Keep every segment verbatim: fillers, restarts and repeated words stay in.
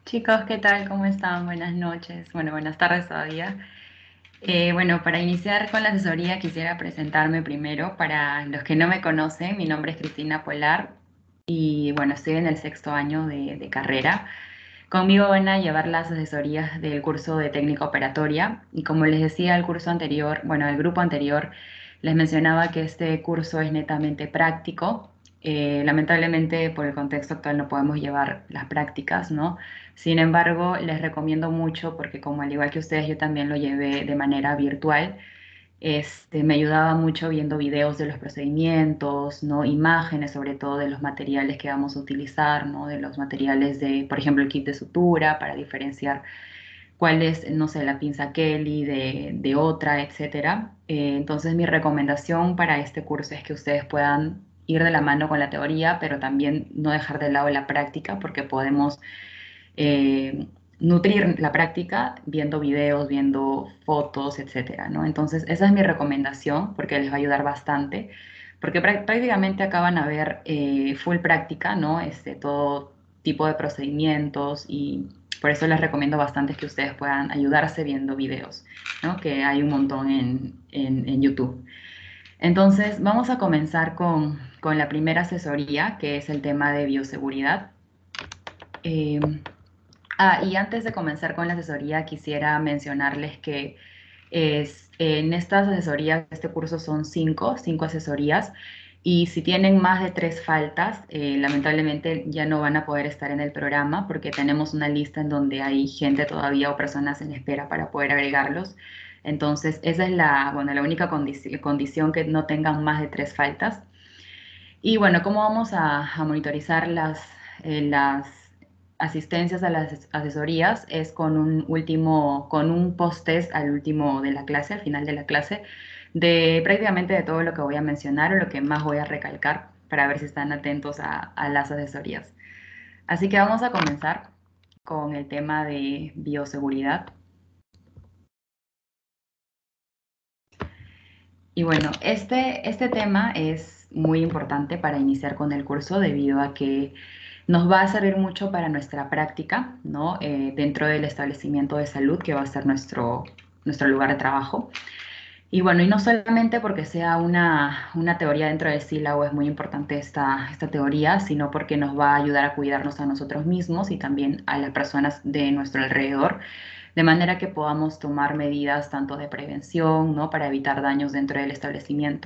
Chicos, ¿qué tal? ¿Cómo están? Buenas noches. Bueno, buenas tardes todavía. Eh, bueno, para iniciar con la asesoría quisiera presentarme primero. Para los que no me conocen, mi nombre es Cristina Polar y bueno, estoy en el sexto año de, de carrera. Conmigo van a llevar las asesorías del curso de técnica operatoria y como les decía el curso anterior, bueno, el grupo anterior les mencionaba que este curso es netamente práctico. Eh, lamentablemente por el contexto actual no podemos llevar las prácticas, ¿no? Sin embargo, les recomiendo mucho porque como al igual que ustedes, yo también lo llevé de manera virtual. Este, me ayudaba mucho viendo videos de los procedimientos, ¿no? Imágenes sobre todo de los materiales que vamos a utilizar, ¿no? De los materiales de, por ejemplo, el kit de sutura para diferenciar cuál es, no sé, la pinza Kelly de, de otra, etcétera. Eh, entonces mi recomendación para este curso es que ustedes puedan ir de la mano con la teoría, pero también no dejar de lado la práctica porque podemos eh, nutrir la práctica viendo videos, viendo fotos, etcétera, ¿no? Entonces, esa es mi recomendación porque les va a ayudar bastante, porque prá- prácticamente acá van a ver eh, full práctica, ¿no? Este, todo tipo de procedimientos y por eso les recomiendo bastante que ustedes puedan ayudarse viendo videos, ¿no? Que hay un montón en, en, en YouTube. Entonces, vamos a comenzar con, con la primera asesoría, que es el tema de bioseguridad. Eh, Ah, y antes de comenzar con la asesoría, quisiera mencionarles que es, en estas asesorías, este curso son cinco, cinco asesorías, y si tienen más de tres faltas, eh, lamentablemente ya no van a poder estar en el programa porque tenemos una lista en donde hay gente todavía o personas en espera para poder agregarlos. Entonces, esa es la, bueno, la única condici- condición que no tengan más de tres faltas. Y bueno, ¿cómo vamos a, a monitorizar las, eh, las asistencias a las asesorías? Es con un último, con un post-test al último de la clase, al final de la clase, de prácticamente de todo lo que voy a mencionar o lo que más voy a recalcar para ver si están atentos a, a las asesorías. Así que vamos a comenzar con el tema de bioseguridad. Y bueno, este, este tema es muy importante para iniciar con el curso debido a que nos va a servir mucho para nuestra práctica, ¿no? Eh, dentro del establecimiento de salud que va a ser nuestro, nuestro lugar de trabajo. Y bueno, y no solamente porque sea una, una teoría dentro del sílabo es muy importante esta, esta teoría, sino porque nos va a ayudar a cuidarnos a nosotros mismos y también a las personas de nuestro alrededor, de manera que podamos tomar medidas tanto de prevención, ¿no? Para evitar daños dentro del establecimiento.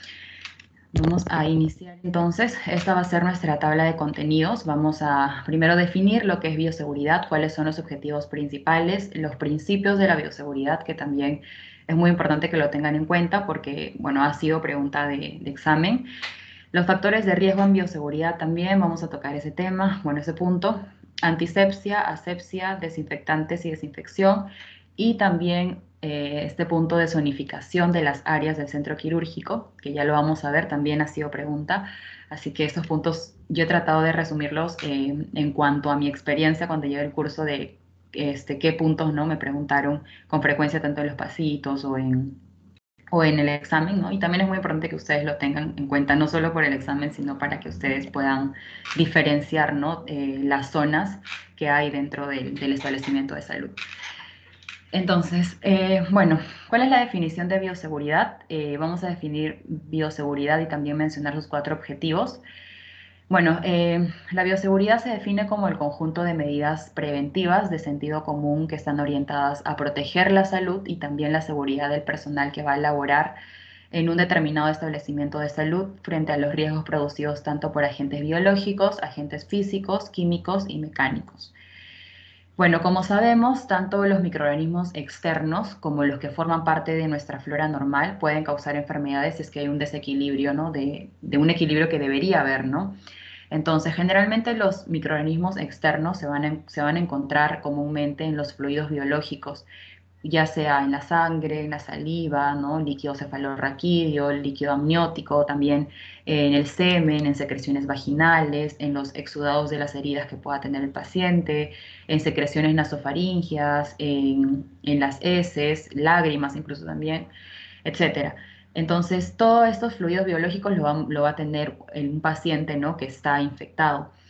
Vamos a iniciar entonces. Esta va a ser nuestra tabla de contenidos. Vamos a primero definir lo que es bioseguridad, cuáles son los objetivos principales, los principios de la bioseguridad, que también es muy importante que lo tengan en cuenta porque, bueno, ha sido pregunta de, de examen. Los factores de riesgo en bioseguridad también, vamos a tocar ese tema, bueno, ese punto. Antisepsia, asepsia, desinfectantes y desinfección. Y también eh, este punto de zonificación de las áreas del centro quirúrgico, que ya lo vamos a ver, también ha sido pregunta. Así que estos puntos yo he tratado de resumirlos eh, en cuanto a mi experiencia cuando llevé el curso de este, qué puntos no me preguntaron con frecuencia tanto en los pasitos o en o en el examen, ¿no? Y también es muy importante que ustedes lo tengan en cuenta, no solo por el examen, sino para que ustedes puedan diferenciar, ¿no? Eh, las zonas que hay dentro del, del establecimiento de salud. Entonces, eh, bueno, ¿cuál es la definición de bioseguridad? Eh, vamos a definir bioseguridad y también mencionar sus cuatro objetivos. Bueno, eh, la bioseguridad se define como el conjunto de medidas preventivas de sentido común que están orientadas a proteger la salud y también la seguridad del personal que va a laborar en un determinado establecimiento de salud frente a los riesgos producidos tanto por agentes biológicos, agentes físicos, químicos y mecánicos. Bueno, como sabemos, tanto los microorganismos externos como los que forman parte de nuestra flora normal pueden causar enfermedades si es que hay un desequilibrio, ¿no? De, de un equilibrio que debería haber, ¿no? Entonces, generalmente los microorganismos externos se van a, se van a encontrar comúnmente en los fluidos biológicos, ya sea en la sangre, en la saliva, ¿no? Líquido cefalorraquídeo, líquido amniótico, también en el semen, en secreciones vaginales, en los exudados de las heridas que pueda tener el paciente, en secreciones nasofaringias, en, en las heces, lágrimas incluso también, etcétera. Entonces, todos estos fluidos biológicos lo va, lo va a tener un paciente, ¿no? Que está infectado.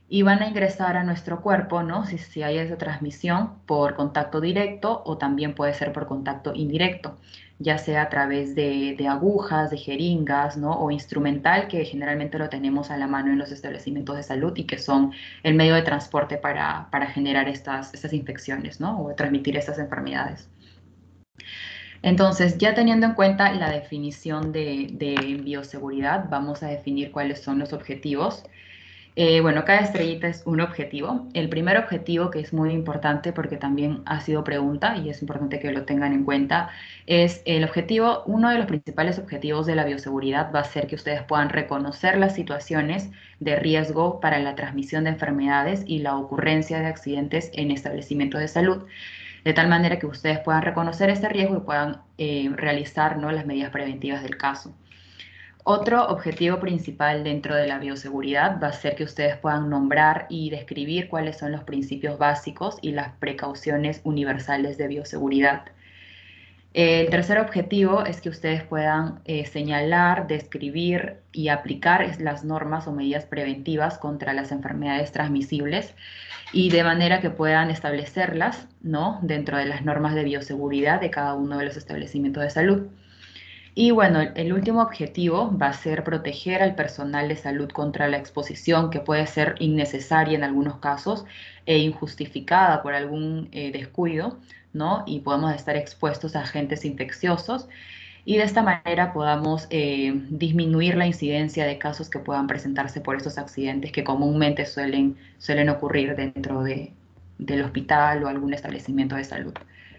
y van a ingresar a nuestro cuerpo, ¿no? Si, si hay esa transmisión por contacto directo o también puede ser por contacto indirecto, ya sea a través de, de agujas, de jeringas, ¿no? O instrumental, que generalmente lo tenemos a la mano en los establecimientos de salud y que son el medio de transporte para, para generar estas, estas infecciones, ¿no? O transmitir estas enfermedades. Entonces, ya teniendo en cuenta la definición de, de bioseguridad, vamos a definir cuáles son los objetivos. Eh, bueno, cada estrellita es un objetivo. El primer objetivo, que es muy importante porque también ha sido pregunta y es importante que lo tengan en cuenta, es el objetivo, uno de los principales objetivos de la bioseguridad va a ser que ustedes puedan reconocer las situaciones de riesgo para la transmisión de enfermedades y la ocurrencia de accidentes en establecimientos de salud, de tal manera que ustedes puedan reconocer este riesgo y puedan eh, realizar, ¿no?, las medidas preventivas del caso. Otro objetivo principal dentro de la bioseguridad va a ser que ustedes puedan nombrar y describir cuáles son los principios básicos y las precauciones universales de bioseguridad. El tercer objetivo es que ustedes puedan eh, señalar, describir y aplicar las normas o medidas preventivas contra las enfermedades transmisibles y de manera que puedan establecerlas, ¿no?, dentro de las normas de bioseguridad de cada uno de los establecimientos de salud. Y bueno, el último objetivo va a ser proteger al personal de salud contra la exposición, que puede ser innecesaria en algunos casos e injustificada por algún eh, descuido, ¿no? Y podemos estar expuestos a agentes infecciosos y de esta manera podamos eh, disminuir la incidencia de casos que puedan presentarse por estos accidentes que comúnmente suelen, suelen ocurrir dentro de, del hospital o algún establecimiento de salud.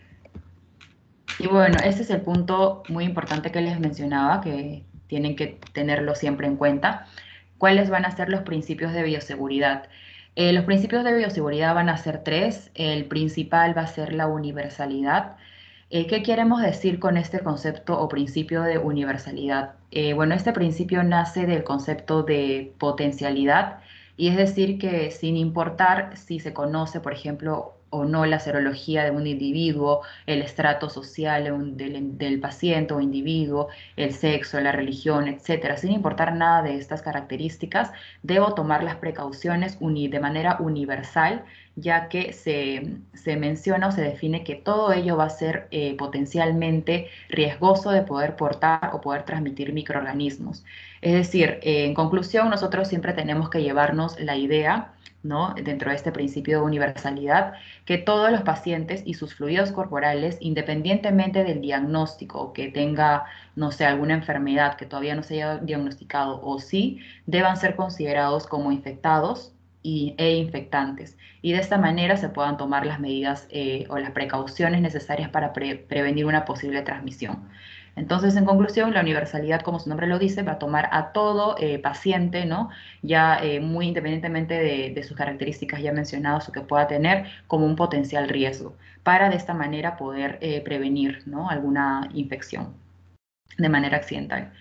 Y bueno, ese es el punto muy importante que les mencionaba, que tienen que tenerlo siempre en cuenta. ¿Cuáles van a ser los principios de bioseguridad? Eh, los principios de bioseguridad van a ser tres. El principal va a ser la universalidad. Eh, ¿qué queremos decir con este concepto o principio de universalidad? Eh, bueno, este principio nace del concepto de potencialidad, y es decir que sin importar si se conoce, por ejemplo, o no la serología de un individuo, el estrato social de un- del, del paciente o individuo, el sexo, la religión, etcétera, sin importar nada de estas características, debo tomar las precauciones uni- de manera universal, ya que se, se menciona o se define que todo ello va a ser eh, potencialmente riesgoso de poder portar o poder transmitir microorganismos. Es decir, eh, en conclusión, nosotros siempre tenemos que llevarnos la idea, ¿no?, dentro de este principio de universalidad, que todos los pacientes y sus fluidos corporales, independientemente del diagnóstico, que tenga, no sé, alguna enfermedad que todavía no se haya diagnosticado o sí, deban ser considerados como infectados y, e infectantes. Y de esta manera se puedan tomar las medidas eh, o las precauciones necesarias para pre prevenir una posible transmisión. Entonces, en conclusión, la universalidad, como su nombre lo dice, va a tomar a todo eh, paciente, ¿no?, ya eh, muy independientemente de, de sus características ya mencionadas o que pueda tener, como un potencial riesgo, para de esta manera poder eh, prevenir, ¿no?, alguna infección de manera accidental.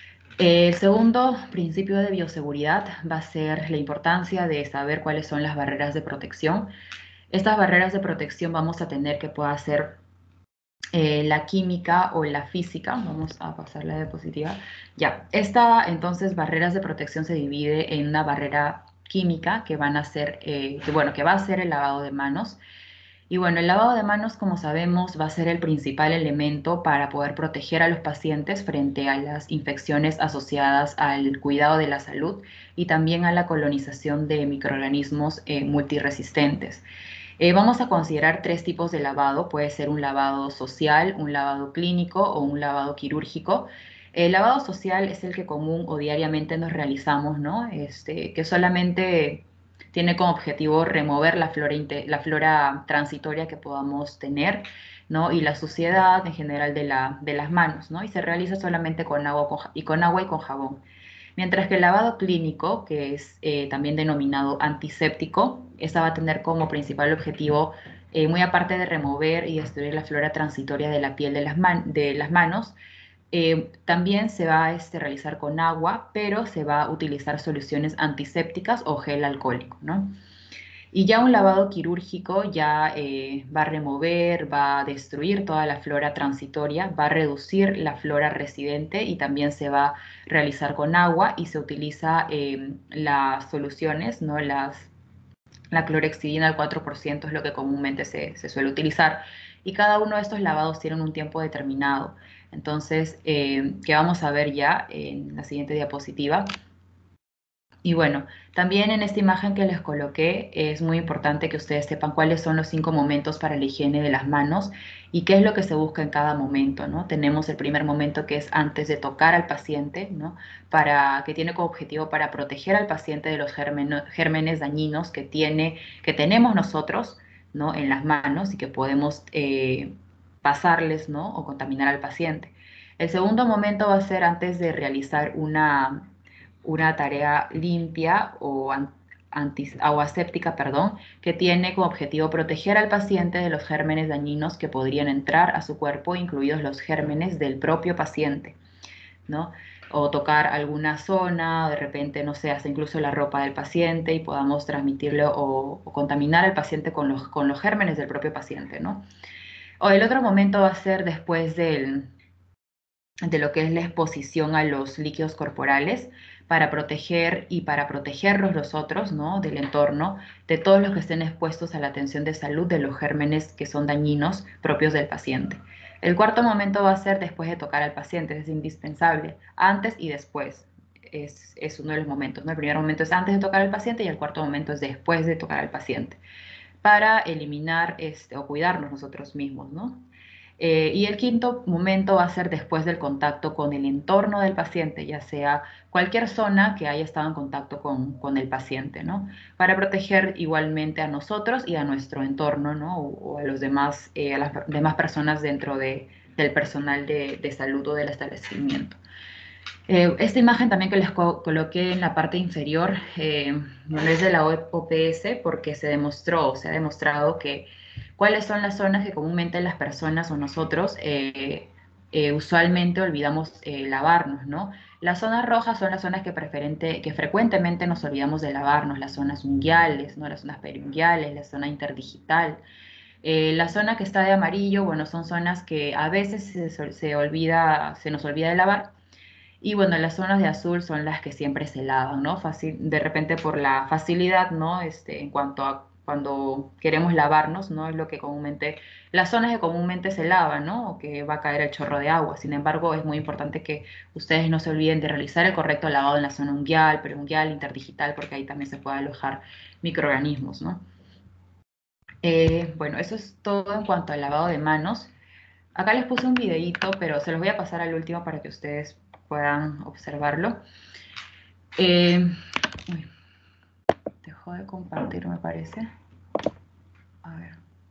El segundo principio de bioseguridad va a ser la importancia de saber cuáles son las barreras de protección. Estas barreras de protección vamos a tener que pueda ser eh, la química o la física. Vamos a pasar la diapositiva. Ya, esta entonces barreras de protección se divide en una barrera química que van a ser, eh, que, bueno, que va a ser el lavado de manos. Y bueno, el lavado de manos, como sabemos, va a ser el principal elemento para poder proteger a los pacientes frente a las infecciones asociadas al cuidado de la salud y también a la colonización de microorganismos eh, multiresistentes. Eh, vamos a considerar tres tipos de lavado. Puede ser un lavado social, un lavado clínico o un lavado quirúrgico. El lavado social es el que común o diariamente nos realizamos, ¿no? Este, que solamente tiene como objetivo remover la flora, la flora transitoria que podamos tener, ¿no?, y la suciedad en general de, la, de las manos, ¿no? Y se realiza solamente con agua, con, y con agua y con jabón. Mientras que el lavado clínico, que es eh, también denominado antiséptico, esta va a tener como principal objetivo, eh, muy aparte de remover y destruir la flora transitoria de la piel de las, man de las manos, eh, también se va a este, realizar con agua, pero se va a utilizar soluciones antisépticas o gel alcohólico, ¿no? Y ya un lavado quirúrgico ya eh, va a remover, va a destruir toda la flora transitoria, va a reducir la flora residente y también se va a realizar con agua y se utiliza eh, las soluciones, ¿no?, las La clorexidina al cuatro por ciento es lo que comúnmente se, se suele utilizar. Y cada uno de estos lavados tienen un tiempo determinado. Entonces, eh, que vamos a ver ya en la siguiente diapositiva. Y bueno, también en esta imagen que les coloqué es muy importante que ustedes sepan cuáles son los cinco momentos para la higiene de las manos y qué es lo que se busca en cada momento, ¿no? Tenemos el primer momento que es antes de tocar al paciente, ¿no? Para, que tiene como objetivo para proteger al paciente de los germen- gérmenes dañinos que tiene, que tenemos nosotros, ¿no? En las manos y que podemos eh, pasarles, ¿no? O contaminar al paciente. El segundo momento va a ser antes de realizar una una tarea limpia o anti, o aséptica, perdón, que tiene como objetivo proteger al paciente de los gérmenes dañinos que podrían entrar a su cuerpo, incluidos los gérmenes del propio paciente, ¿no? O tocar alguna zona, o de repente, no sé, hasta incluso la ropa del paciente y podamos transmitirlo o, o contaminar al paciente con los, con los gérmenes del propio paciente, ¿no? O el otro momento va a ser después del, de lo que es la exposición a los líquidos corporales para proteger y para protegerlos los otros, ¿no? Del entorno, de todos los que estén expuestos a la atención de salud de los gérmenes que son dañinos propios del paciente. El cuarto momento va a ser después de tocar al paciente, es indispensable, antes y después. Es, es uno de los momentos, ¿no? El primer momento es antes de tocar al paciente y el cuarto momento es después de tocar al paciente, para eliminar este, o cuidarnos nosotros mismos, ¿no? Eh, y el quinto momento va a ser después del contacto con el entorno del paciente, ya sea cualquier zona que haya estado en contacto con, con el paciente, ¿no? Para proteger igualmente a nosotros y a nuestro entorno, ¿no? O, o a los demás, eh, a las demás personas dentro de, del personal de, de salud o del establecimiento. Eh, esta imagen también que les co coloqué en la parte inferior, eh, no es de la O P S porque se demostró, se ha demostrado que cuáles son las zonas que comúnmente las personas o nosotros eh, eh, usualmente olvidamos eh, lavarnos, ¿no? Las zonas rojas son las zonas que, preferente, que frecuentemente nos olvidamos de lavarnos, las zonas unguiales, ¿no? Las zonas periunguiales, la zona interdigital. Eh, la zona que está de amarillo, bueno, son zonas que a veces se, se olvida, se nos olvida de lavar y bueno, las zonas de azul son las que siempre se lavan, ¿no? Fácil, de repente por la facilidad, ¿no? Este, en cuanto a cuando queremos lavarnos, ¿no? Es lo que comúnmente, las zonas que comúnmente se lavan, ¿no? O que va a caer el chorro de agua. Sin embargo, es muy importante que ustedes no se olviden de realizar el correcto lavado en la zona unguial, perunguial, interdigital, porque ahí también se puede alojar microorganismos, ¿no? Eh, bueno, eso es todo en cuanto al lavado de manos. Acá les puse un videíto, pero se los voy a pasar al último para que ustedes puedan observarlo. Eh, uy, dejó de compartir, me parece. A ver.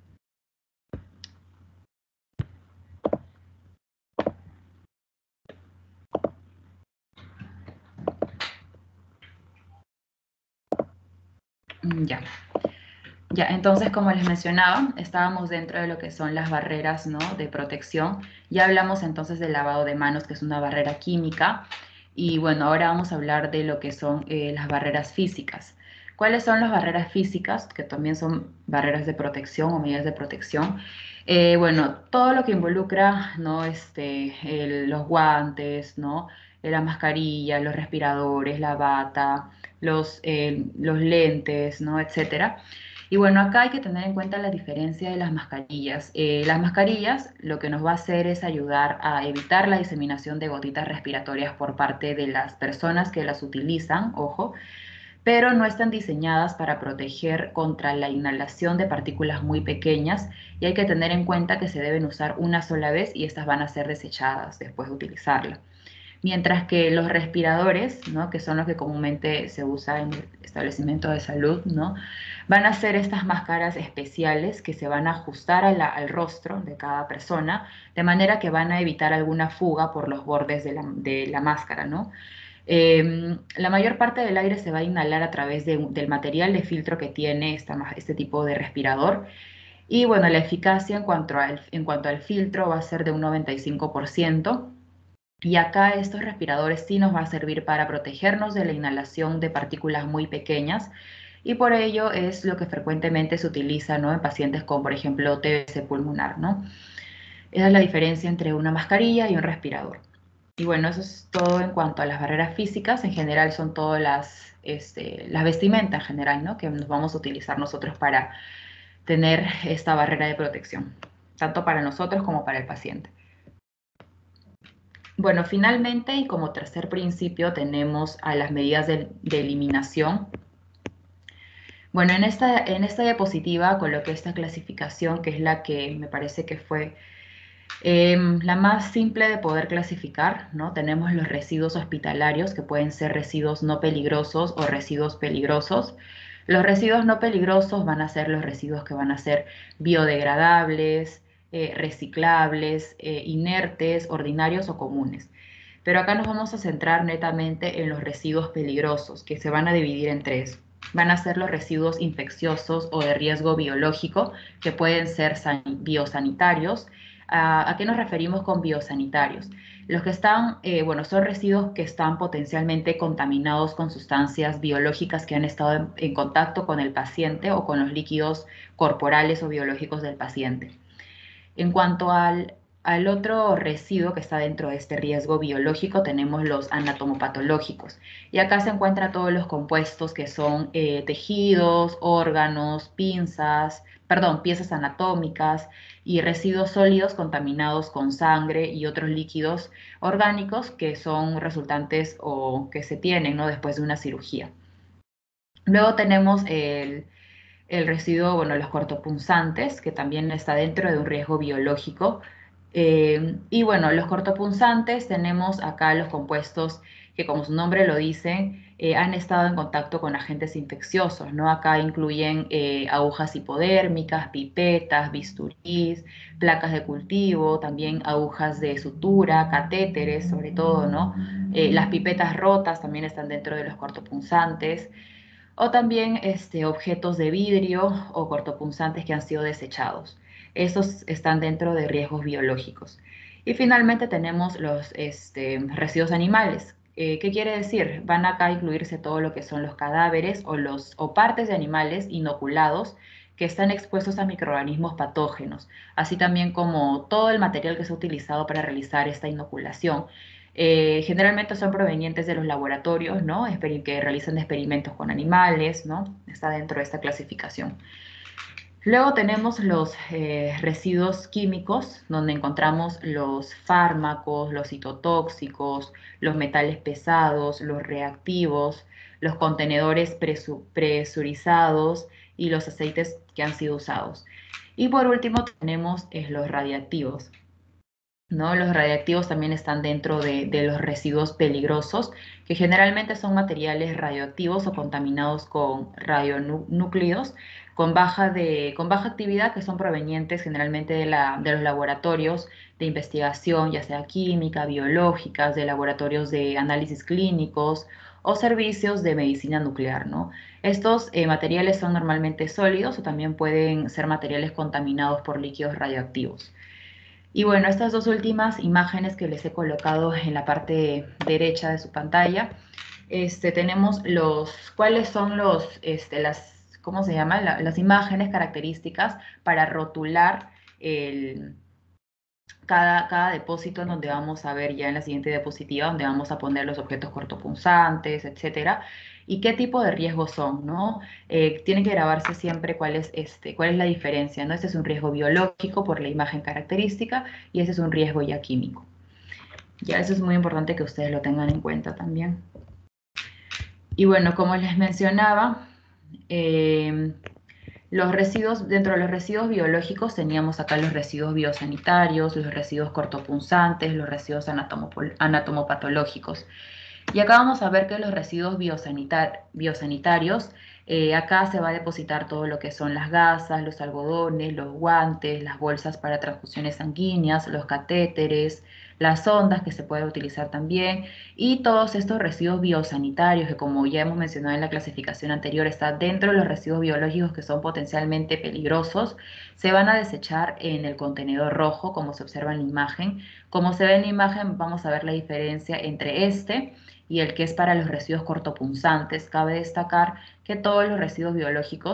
Mm, Ya. Ya, entonces, como les mencionaba, estábamos dentro de lo que son las barreras, ¿no? De protección. Ya hablamos entonces del lavado de manos, que es una barrera química. Y bueno, ahora vamos a hablar de lo que son eh, las barreras físicas. ¿Cuáles son las barreras físicas? Que también son barreras de protección o medidas de protección. Eh, bueno, todo lo que involucra, ¿no? Este, el- los guantes, ¿no? Eh, La mascarilla, los respiradores, la bata, los, eh, los lentes, ¿no? Etcétera. Y bueno, acá hay que tener en cuenta la diferencia de las mascarillas. Eh, las mascarillas lo que nos va a hacer es ayudar a evitar la diseminación de gotitas respiratorias por parte de las personas que las utilizan, ojo, pero no están diseñadas para proteger contra la inhalación de partículas muy pequeñas y hay que tener en cuenta que se deben usar una sola vez y estas van a ser desechadas después de utilizarla. Mientras que los respiradores, ¿no? Que son los que comúnmente se usa en el establecimiento de salud, ¿no? Van a ser estas máscaras especiales que se van a ajustar a la, al rostro de cada persona, de manera que van a evitar alguna fuga por los bordes de la, de la máscara, ¿no? Eh, la mayor parte del aire se va a inhalar a través de, del material de filtro que tiene esta, este tipo de respirador. Y bueno, la eficacia en cuanto, al, en cuanto al filtro va a ser de un noventa y cinco por ciento. Y acá estos respiradores sí nos va a servir para protegernos de la inhalación de partículas muy pequeñas y por ello es lo que frecuentemente se utiliza, ¿no? En pacientes con, por ejemplo, T B C pulmonar, ¿no? Esa es la diferencia entre una mascarilla y un respirador. Y bueno, eso es todo en cuanto a las barreras físicas. En general son todas las, este, las vestimentas en general, ¿no? Que nos vamos a utilizar nosotros para tener esta barrera de protección, tanto para nosotros como para el paciente. Bueno, finalmente, y como tercer principio, tenemos a las medidas de, de eliminación. Bueno, en esta, en esta diapositiva coloqué esta clasificación, que es la que me parece que fue eh, la más simple de poder clasificar, ¿no? Tenemos los residuos hospitalarios, que pueden ser residuos no peligrosos o residuos peligrosos. Los residuos no peligrosos van a ser los residuos que van a ser biodegradables, eh, reciclables, eh, inertes, ordinarios o comunes. Pero acá nos vamos a centrar netamente en los residuos peligrosos, que se van a dividir en tres. Van a ser los residuos infecciosos o de riesgo biológico, que pueden ser biosanitarios. ¿A, a qué nos referimos con biosanitarios? Los que están, eh, bueno, son residuos que están potencialmente contaminados con sustancias biológicas que han estado en, en contacto con el paciente o con los líquidos corporales o biológicos del paciente. En cuanto al, al otro residuo que está dentro de este riesgo biológico, tenemos los anatomopatológicos. Y acá se encuentran todos los compuestos que son eh, tejidos, órganos, pinzas, perdón, piezas anatómicas y residuos sólidos contaminados con sangre y otros líquidos orgánicos que son resultantes o que se tienen, ¿no?, después de una cirugía. Luego tenemos el el residuo, bueno, los cortopunzantes, que también está dentro de un riesgo biológico. Eh, y bueno, los cortopunzantes tenemos acá los compuestos que, como su nombre lo dice, eh, han estado en contacto con agentes infecciosos, ¿no? Acá incluyen eh, agujas hipodérmicas, pipetas, bisturís, placas de cultivo, también agujas de sutura, catéteres, sobre todo, ¿no? Eh, las pipetas rotas también están dentro de los cortopunzantes o también este, objetos de vidrio o cortopunzantes que han sido desechados. Estos están dentro de riesgos biológicos. Y finalmente tenemos los este, residuos animales. Eh, ¿Qué quiere decir? Van acá a incluirse todo lo que son los cadáveres o, los, o partes de animales inoculados que están expuestos a microorganismos patógenos, así también como todo el material que se ha utilizado para realizar esta inoculación. Eh, generalmente son provenientes de los laboratorios, ¿no? Que realizan experimentos con animales, ¿no? Está dentro de esta clasificación. Luego tenemos los eh, residuos químicos, donde encontramos los fármacos, los citotóxicos, los metales pesados, los reactivos, los contenedores presu presurizados y los aceites que han sido usados. Y por último tenemos eh, los radiactivos, ¿no? Los radiactivos también están dentro de, de los residuos peligrosos, que generalmente son materiales radioactivos o contaminados con radionúclidos con baja, de, con baja actividad, que son provenientes generalmente de, la, de los laboratorios de investigación, ya sea química, biológicas, de laboratorios de análisis clínicos o servicios de medicina nuclear, ¿no? Estos eh, materiales son normalmente sólidos o también pueden ser materiales contaminados por líquidos radioactivos. Y bueno, estas dos últimas imágenes que les he colocado en la parte derecha de su pantalla, este, tenemos los, cuáles son los, este, las, ¿cómo se llama? La, las imágenes características para rotular el, cada, cada depósito, en donde vamos a ver ya en la siguiente diapositiva, donde vamos a poner los objetos cortopunzantes, etcétera, y qué tipo de riesgos son, ¿no? Eh, tiene que grabarse siempre cuál es, este, cuál es la diferencia, ¿no? Este es un riesgo biológico por la imagen característica y este es un riesgo ya químico. Ya eso es muy importante que ustedes lo tengan en cuenta también. Y bueno, como les mencionaba, eh, los residuos, dentro de los residuos biológicos teníamos acá los residuos biosanitarios, los residuos cortopunzantes, los residuos anatomopatológicos. Y acá vamos a ver que los residuos biosanitar biosanitarios, eh, acá se va a depositar todo lo que son las gasas, los algodones, los guantes, las bolsas para transfusiones sanguíneas, los catéteres, las sondas que se pueden utilizar también, y todos estos residuos biosanitarios que, como ya hemos mencionado en la clasificación anterior, está dentro de los residuos biológicos que son potencialmente peligrosos, se van a desechar en el contenedor rojo, como se observa en la imagen. Como se ve en la imagen, vamos a ver la diferencia entre este y el que es para los residuos cortopunzantes. Cabe destacar que todos los residuos biológicos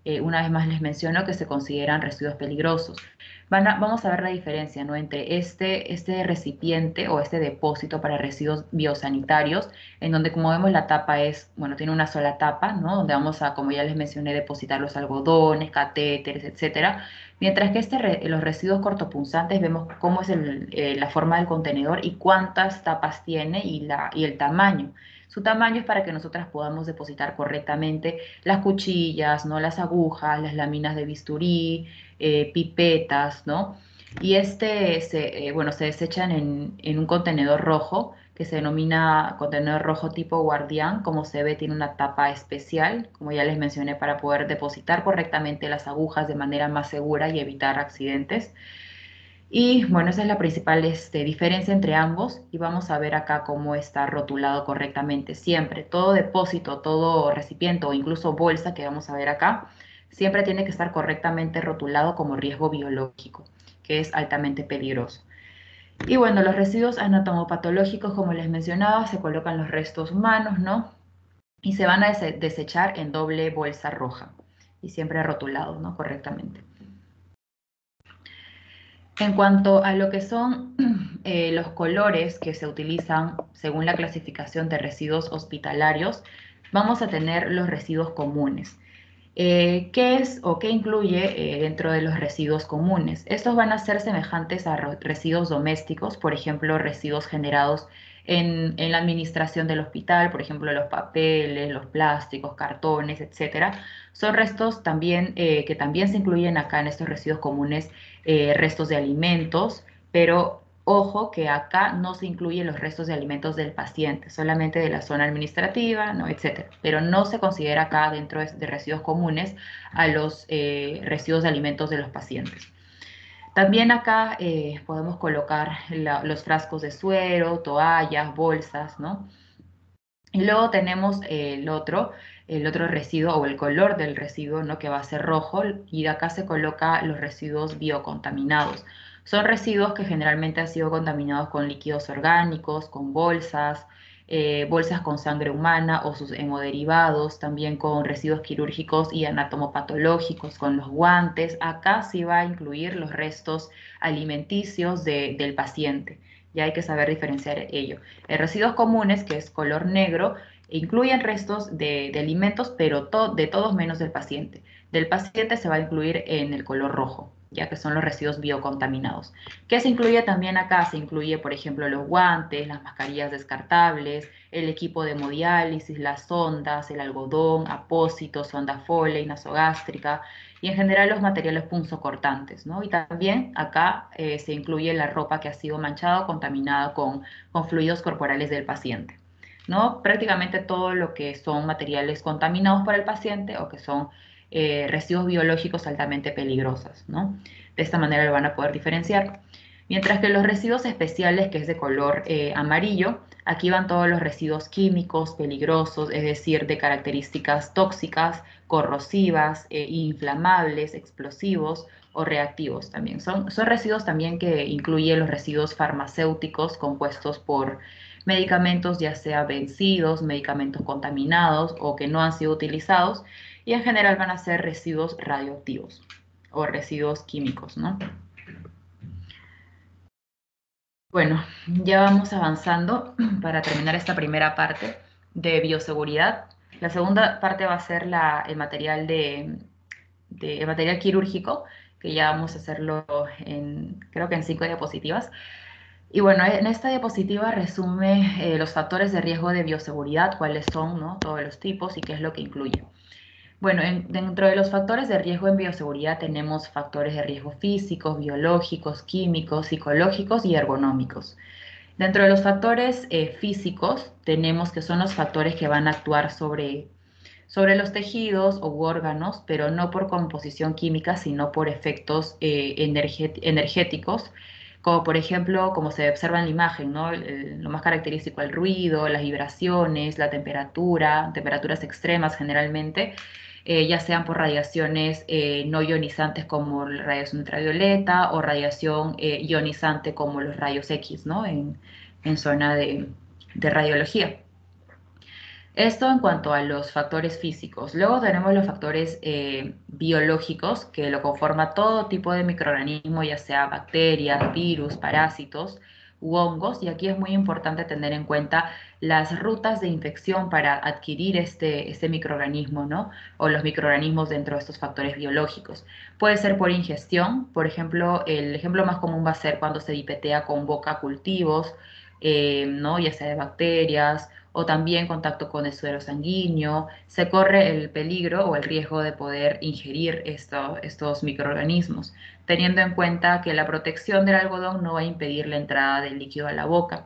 eh, una vez más les menciono que se consideran residuos peligrosos. Van a- vamos a ver la diferencia, ¿no? Entre este, este recipiente o este depósito para residuos biosanitarios, en donde como vemos la tapa es, bueno, tiene una sola tapa, ¿no? Donde vamos a, como ya les mencioné, depositar los algodones, catéteres, etcétera. Mientras que este re- los residuos cortopunzantes vemos cómo es el, eh, la forma del contenedor y cuántas tapas tiene y, la, y el tamaño. Su tamaño es para que nosotras podamos depositar correctamente las cuchillas, ¿no? Las agujas, las láminas de bisturí, eh, pipetas, ¿no? Y este, se, eh, bueno, se desechan en, en un contenedor rojo que se denomina contenedor rojo tipo guardián. Como se ve, tiene una tapa especial, como ya les mencioné, para poder depositar correctamente las agujas de manera más segura y evitar accidentes. Y bueno, esa es la principal este, diferencia entre ambos y vamos a ver acá cómo está rotulado correctamente. Siempre, todo depósito, todo recipiente o incluso bolsa que vamos a ver acá, siempre tiene que estar correctamente rotulado como riesgo biológico, que es altamente peligroso. Y bueno, los residuos anatomopatológicos, como les mencionaba, se colocan los restos humanos, ¿no? Y se van a dese- desechar en doble bolsa roja y siempre rotulados, ¿no? Correctamente. En cuanto a lo que son eh, los colores que se utilizan según la clasificación de residuos hospitalarios, vamos a tener los residuos comunes. Eh, ¿qué es o qué incluye eh, dentro de los residuos comunes? Estos van a ser semejantes a ro- residuos domésticos, por ejemplo, residuos generados en, en la administración del hospital, por ejemplo, los papeles, los plásticos, cartones, etcétera. Son restos también eh, que también se incluyen acá en estos residuos comunes, eh, restos de alimentos, pero ojo que acá no se incluyen los restos de alimentos del paciente, solamente de la zona administrativa, ¿no? Etcétera. Pero no se considera acá dentro de, de residuos comunes a los eh, residuos de alimentos de los pacientes. También acá eh, podemos colocar la- los frascos de suero, toallas, bolsas, ¿no? Y luego tenemos eh, el otro, el otro residuo o el color del residuo, ¿no? Que va a ser rojo y de acá se coloca los residuos biocontaminados. Son residuos que generalmente han sido contaminados con líquidos orgánicos, con bolsas, eh, bolsas con sangre humana o sus hemoderivados, también con residuos quirúrgicos y anatomopatológicos, con los guantes. Acá sí va a incluir los restos alimenticios de- del paciente. Ya hay que saber diferenciar ello. Eh, residuos comunes, que es color negro, incluyen restos de, de alimentos, pero to- de todos menos del paciente. Del paciente se va a incluir en el color rojo, ya que son los residuos biocontaminados. ¿Qué se incluye también acá? Se incluye, por ejemplo, los guantes, las mascarillas descartables, el equipo de hemodiálisis, las sondas, el algodón, apósitos, sonda Foley, nasogástrica y en general los materiales punzocortantes, ¿no? Y también acá eh, se incluye la ropa que ha sido manchada o contaminada con con fluidos corporales del paciente, ¿no? Prácticamente todo lo que son materiales contaminados para el paciente o que son eh, residuos biológicos altamente peligrosos, ¿no? De esta manera lo van a poder diferenciar. Mientras que los residuos especiales, que es de color eh, amarillo, aquí van todos los residuos químicos peligrosos, es decir, de características tóxicas, corrosivas, eh, inflamables, explosivos o reactivos también. Son, son residuos también que incluyen los residuos farmacéuticos compuestos por medicamentos ya sea vencidos, medicamentos contaminados o que no han sido utilizados y en general van a ser residuos radioactivos o residuos químicos, ¿no? Bueno, ya vamos avanzando para terminar esta primera parte de bioseguridad. La segunda parte va a ser la, el material de, de- el material quirúrgico, que ya vamos a hacerlo en, creo que en cinco diapositivas. Y bueno, en esta diapositiva resume eh, los factores de riesgo de bioseguridad, cuáles son, ¿no? Todos los tipos y qué es lo que incluye. Bueno, en- dentro de los factores de riesgo en bioseguridad tenemos factores de riesgo físicos, biológicos, químicos, psicológicos y ergonómicos. Dentro de los factores eh, físicos tenemos que son los factores que van a actuar sobre, sobre los tejidos u órganos, pero no por composición química, sino por efectos eh, energet- energéticos, como por ejemplo, como se observa en la imagen, ¿no? El- el- lo más característico, el ruido, las vibraciones, la temperatura, temperaturas extremas generalmente, eh, ya sean por radiaciones eh, no ionizantes como la radiación ultravioleta o radiación eh, ionizante como los rayos X, ¿no? En, en zona de, de radiología. Esto en cuanto a los factores físicos. Luego tenemos los factores eh, biológicos, que lo conforma todo tipo de microorganismo, ya sea bacterias, virus, parásitos u hongos. Y aquí es muy importante tener en cuenta las rutas de infección para adquirir este, este microorganismo, ¿no? O los microorganismos dentro de estos factores biológicos. Puede ser por ingestión, por ejemplo, el ejemplo más común va a ser cuando se dipetea con boca cultivos, eh, ¿no? Ya sea de bacterias o también contacto con el suero sanguíneo, se corre el peligro o el riesgo de poder ingerir esto- estos microorganismos, teniendo en cuenta que la protección del algodón no va a impedir la entrada del líquido a la boca.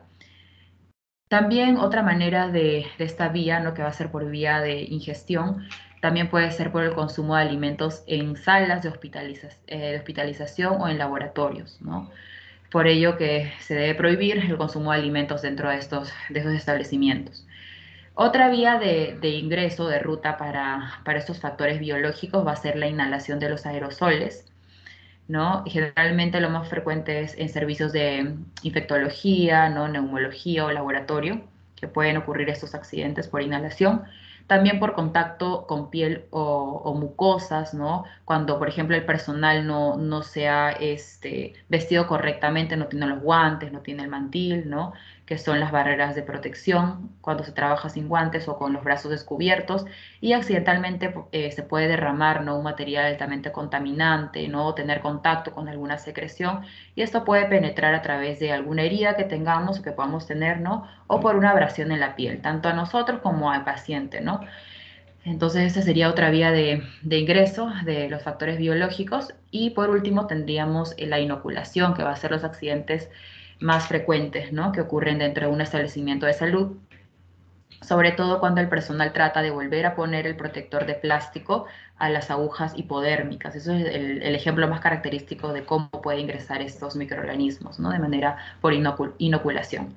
También otra manera de, de esta vía, ¿no? Que va a ser por vía de ingestión, también puede ser por el consumo de alimentos en salas de, hospitaliza- eh, de hospitalización o en laboratorios, ¿no? Por ello que se debe prohibir el consumo de alimentos dentro de estos, de estos establecimientos. Otra vía de, de ingreso, de ruta para, para estos factores biológicos va a ser la inhalación de los aerosoles, ¿no? Y generalmente lo más frecuente es en servicios de infectología, ¿no? Neumología o laboratorio, que pueden ocurrir estos accidentes por inhalación. También por contacto con piel o, o mucosas, ¿no? Cuando, por ejemplo, el personal no, no se ha este, vestido correctamente, no tiene los guantes, no tiene el mantil, ¿no? Que son las barreras de protección, cuando se trabaja sin guantes o con los brazos descubiertos y accidentalmente eh, se puede derramar, ¿no? Un material altamente contaminante, ¿no? O tener contacto con alguna secreción y esto puede penetrar a través de alguna herida que tengamos o que podamos tener, ¿no? O por una abrasión en la piel, tanto a nosotros como al paciente, ¿no? Entonces, esta sería otra vía de, de ingreso de los factores biológicos. Y por último, tendríamos la inoculación, que va a ser los accidentes más frecuentes, ¿no? Que ocurren dentro de un establecimiento de salud, sobre todo cuando el personal trata de volver a poner el protector de plástico a las agujas hipodérmicas. Eso es el, el ejemplo más característico de cómo puede ingresar estos microorganismos, ¿no? De manera por inocul inoculación.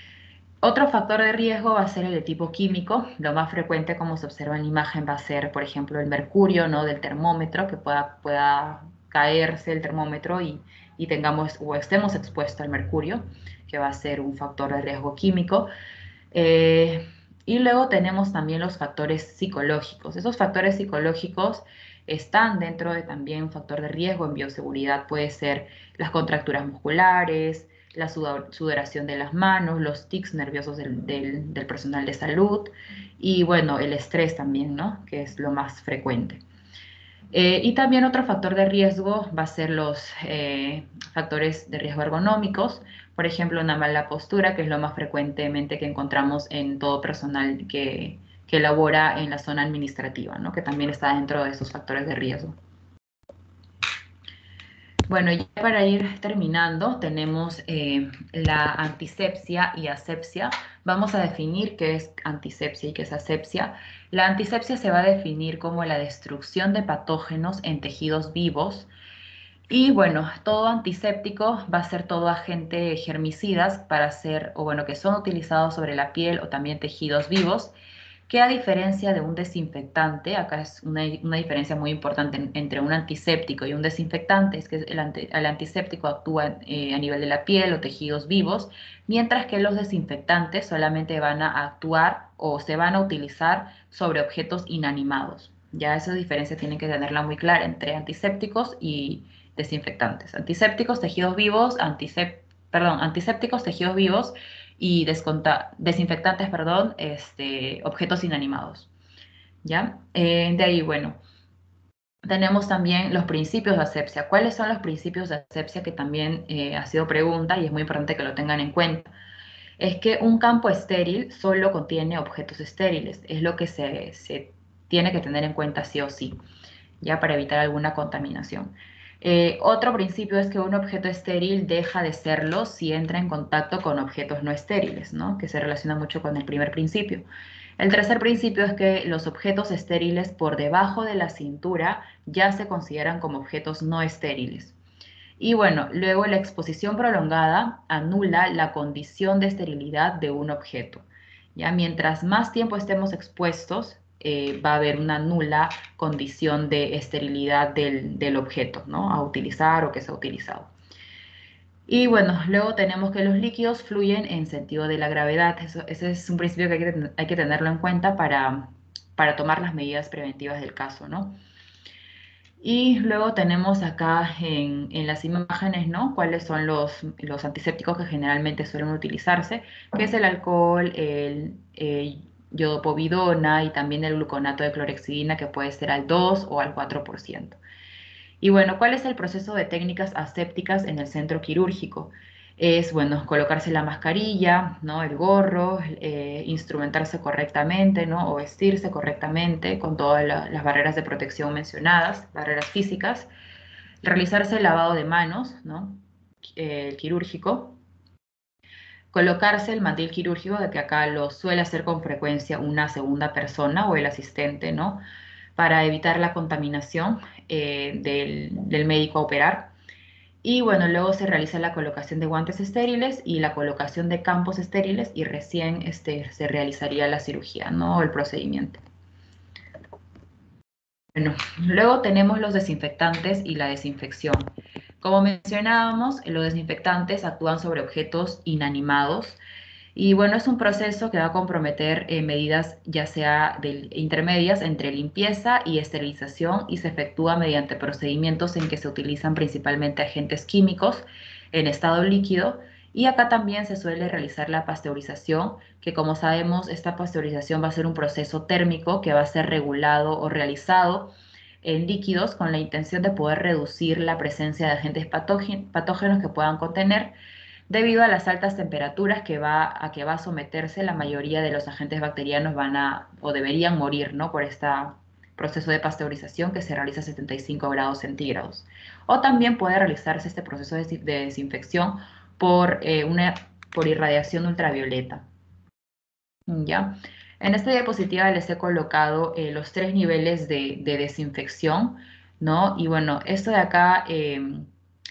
Otro factor de riesgo va a ser el de tipo químico. Lo más frecuente, como se observa en la imagen, va a ser, por ejemplo, el mercurio, ¿no? Del termómetro, que pueda, pueda caerse el termómetro y, y tengamos o estemos expuestos al mercurio, que va a ser un factor de riesgo químico. Eh, y luego tenemos también los factores psicológicos. Esos factores psicológicos están dentro de también un factor de riesgo en bioseguridad. Puede ser las contracturas musculares, la sudoración de las manos, los tics nerviosos del, del, del personal de salud y bueno, el estrés también, ¿no? Que es lo más frecuente. Eh, y también otro factor de riesgo va a ser los eh, factores de riesgo ergonómicos, por ejemplo, una mala postura, que es lo más frecuentemente que encontramos en todo personal que, que labora en la zona administrativa, ¿no? Que también está dentro de esos factores de riesgo. Bueno, ya para ir terminando, tenemos eh, la antisepsia y asepsia. Vamos a definir qué es antisepsia y qué es asepsia. La antisepsia se va a definir como la destrucción de patógenos en tejidos vivos. Y bueno, todo antiséptico va a ser todo agente germicidas para hacer, o bueno, que son utilizados sobre la piel o también tejidos vivos, que a diferencia de un desinfectante, acá es una, una diferencia muy importante en- entre un antiséptico y un desinfectante, es que el, anti- el antiséptico actúa eh, a nivel de la piel o tejidos vivos, mientras que los desinfectantes solamente van a actuar o se van a utilizar sobre objetos inanimados. Ya esa diferencia tienen que tenerla muy clara entre antisépticos y desinfectantes. Antisépticos, tejidos vivos, antisep- perdón, antisépticos, tejidos vivos y desconta- desinfectantes, perdón, este, objetos inanimados. ¿Ya? Eh, de ahí, bueno, tenemos también los principios de asepsia. ¿Cuáles son los principios de asepsia? Que también eh, ha sido pregunta y es muy importante que lo tengan en cuenta. Es que un campo estéril solo contiene objetos estériles. Es lo que se, se tiene que tener en cuenta sí o sí, ya para evitar alguna contaminación. Eh, otro principio es que un objeto estéril deja de serlo si entra en contacto con objetos no estériles, ¿no? Que se relaciona mucho con el primer principio. El tercer principio es que los objetos estériles por debajo de la cintura ya se consideran como objetos no estériles. Y bueno, luego la exposición prolongada anula la condición de esterilidad de un objeto. Ya mientras más tiempo estemos expuestos, eh, va a haber una nula condición de esterilidad del, del objeto, ¿no? A utilizar o que se ha utilizado. Y bueno, luego tenemos que los líquidos fluyen en sentido de la gravedad. Eso, ese es un principio que hay que, ten- hay que tenerlo en cuenta para, para tomar las medidas preventivas del caso, ¿no? Y luego tenemos acá en, en las imágenes, ¿no? Cuáles son los, los antisépticos que generalmente suelen utilizarse, que es el alcohol, el eh, yodopovidona y también el gluconato de clorhexidina, que puede ser al dos o al cuatro por ciento. Y bueno, ¿cuál es el proceso de técnicas asépticas en el centro quirúrgico? Es, bueno, colocarse la mascarilla, ¿no? El gorro, eh, instrumentarse correctamente, ¿no? O vestirse correctamente con todas la- las barreras de protección mencionadas, barreras físicas, realizarse el lavado de manos, ¿no? Eh, quirúrgico, colocarse el mandil quirúrgico, de que acá lo suele hacer con frecuencia una segunda persona o el asistente, ¿no? Para evitar la contaminación eh, del, del médico a operar. Y bueno, luego se realiza la colocación de guantes estériles y la colocación de campos estériles y recién este, se realizaría la cirugía, ¿no? El procedimiento. Bueno, luego tenemos los desinfectantes y la desinfección. Como mencionábamos, los desinfectantes actúan sobre objetos inanimados y bueno, es un proceso que va a comprometer eh, medidas ya sea de, intermedias entre limpieza y esterilización y se efectúa mediante procedimientos en que se utilizan principalmente agentes químicos en estado líquido y acá también se suele realizar la pasteurización, que como sabemos esta pasteurización va a ser un proceso térmico que va a ser regulado o realizado en líquidos con la intención de poder reducir la presencia de agentes patógenos que puedan contener debido a las altas temperaturas que va, a que va a someterse la mayoría de los agentes bacterianos van a o deberían morir, ¿no? Por este proceso de pasteurización que se realiza a setenta y cinco grados centígrados. O también puede realizarse este proceso de, de desinfección por, eh, una, por irradiación ultravioleta. ¿Ya? En esta diapositiva les he colocado eh, los tres niveles de, de desinfección, ¿no? Y bueno, esto de acá eh,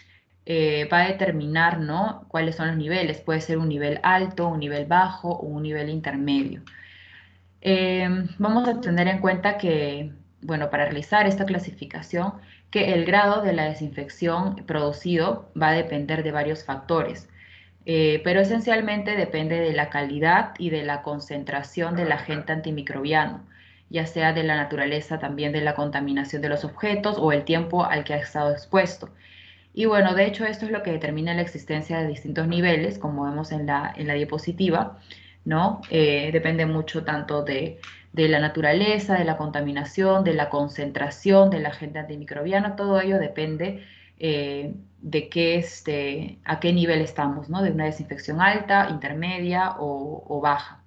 eh, va a determinar, ¿no? Cuáles son los niveles. Puede ser un nivel alto, un nivel bajo o un nivel intermedio. Eh, vamos a tener en cuenta que, bueno, para realizar esta clasificación, que el grado de la desinfección producido va a depender de varios factores, eh, pero esencialmente depende de la calidad y de la concentración del agente antimicrobiano, ya sea de la naturaleza también de la contaminación de los objetos o el tiempo al que ha estado expuesto. Y bueno, de hecho esto es lo que determina la existencia de distintos niveles, como vemos en la, en la diapositiva, ¿no? Eh, depende mucho tanto de, de la naturaleza, de la contaminación, de la concentración del agente antimicrobiano, todo ello depende eh, de qué este, a qué nivel estamos, ¿no? De una desinfección alta, intermedia o, o baja.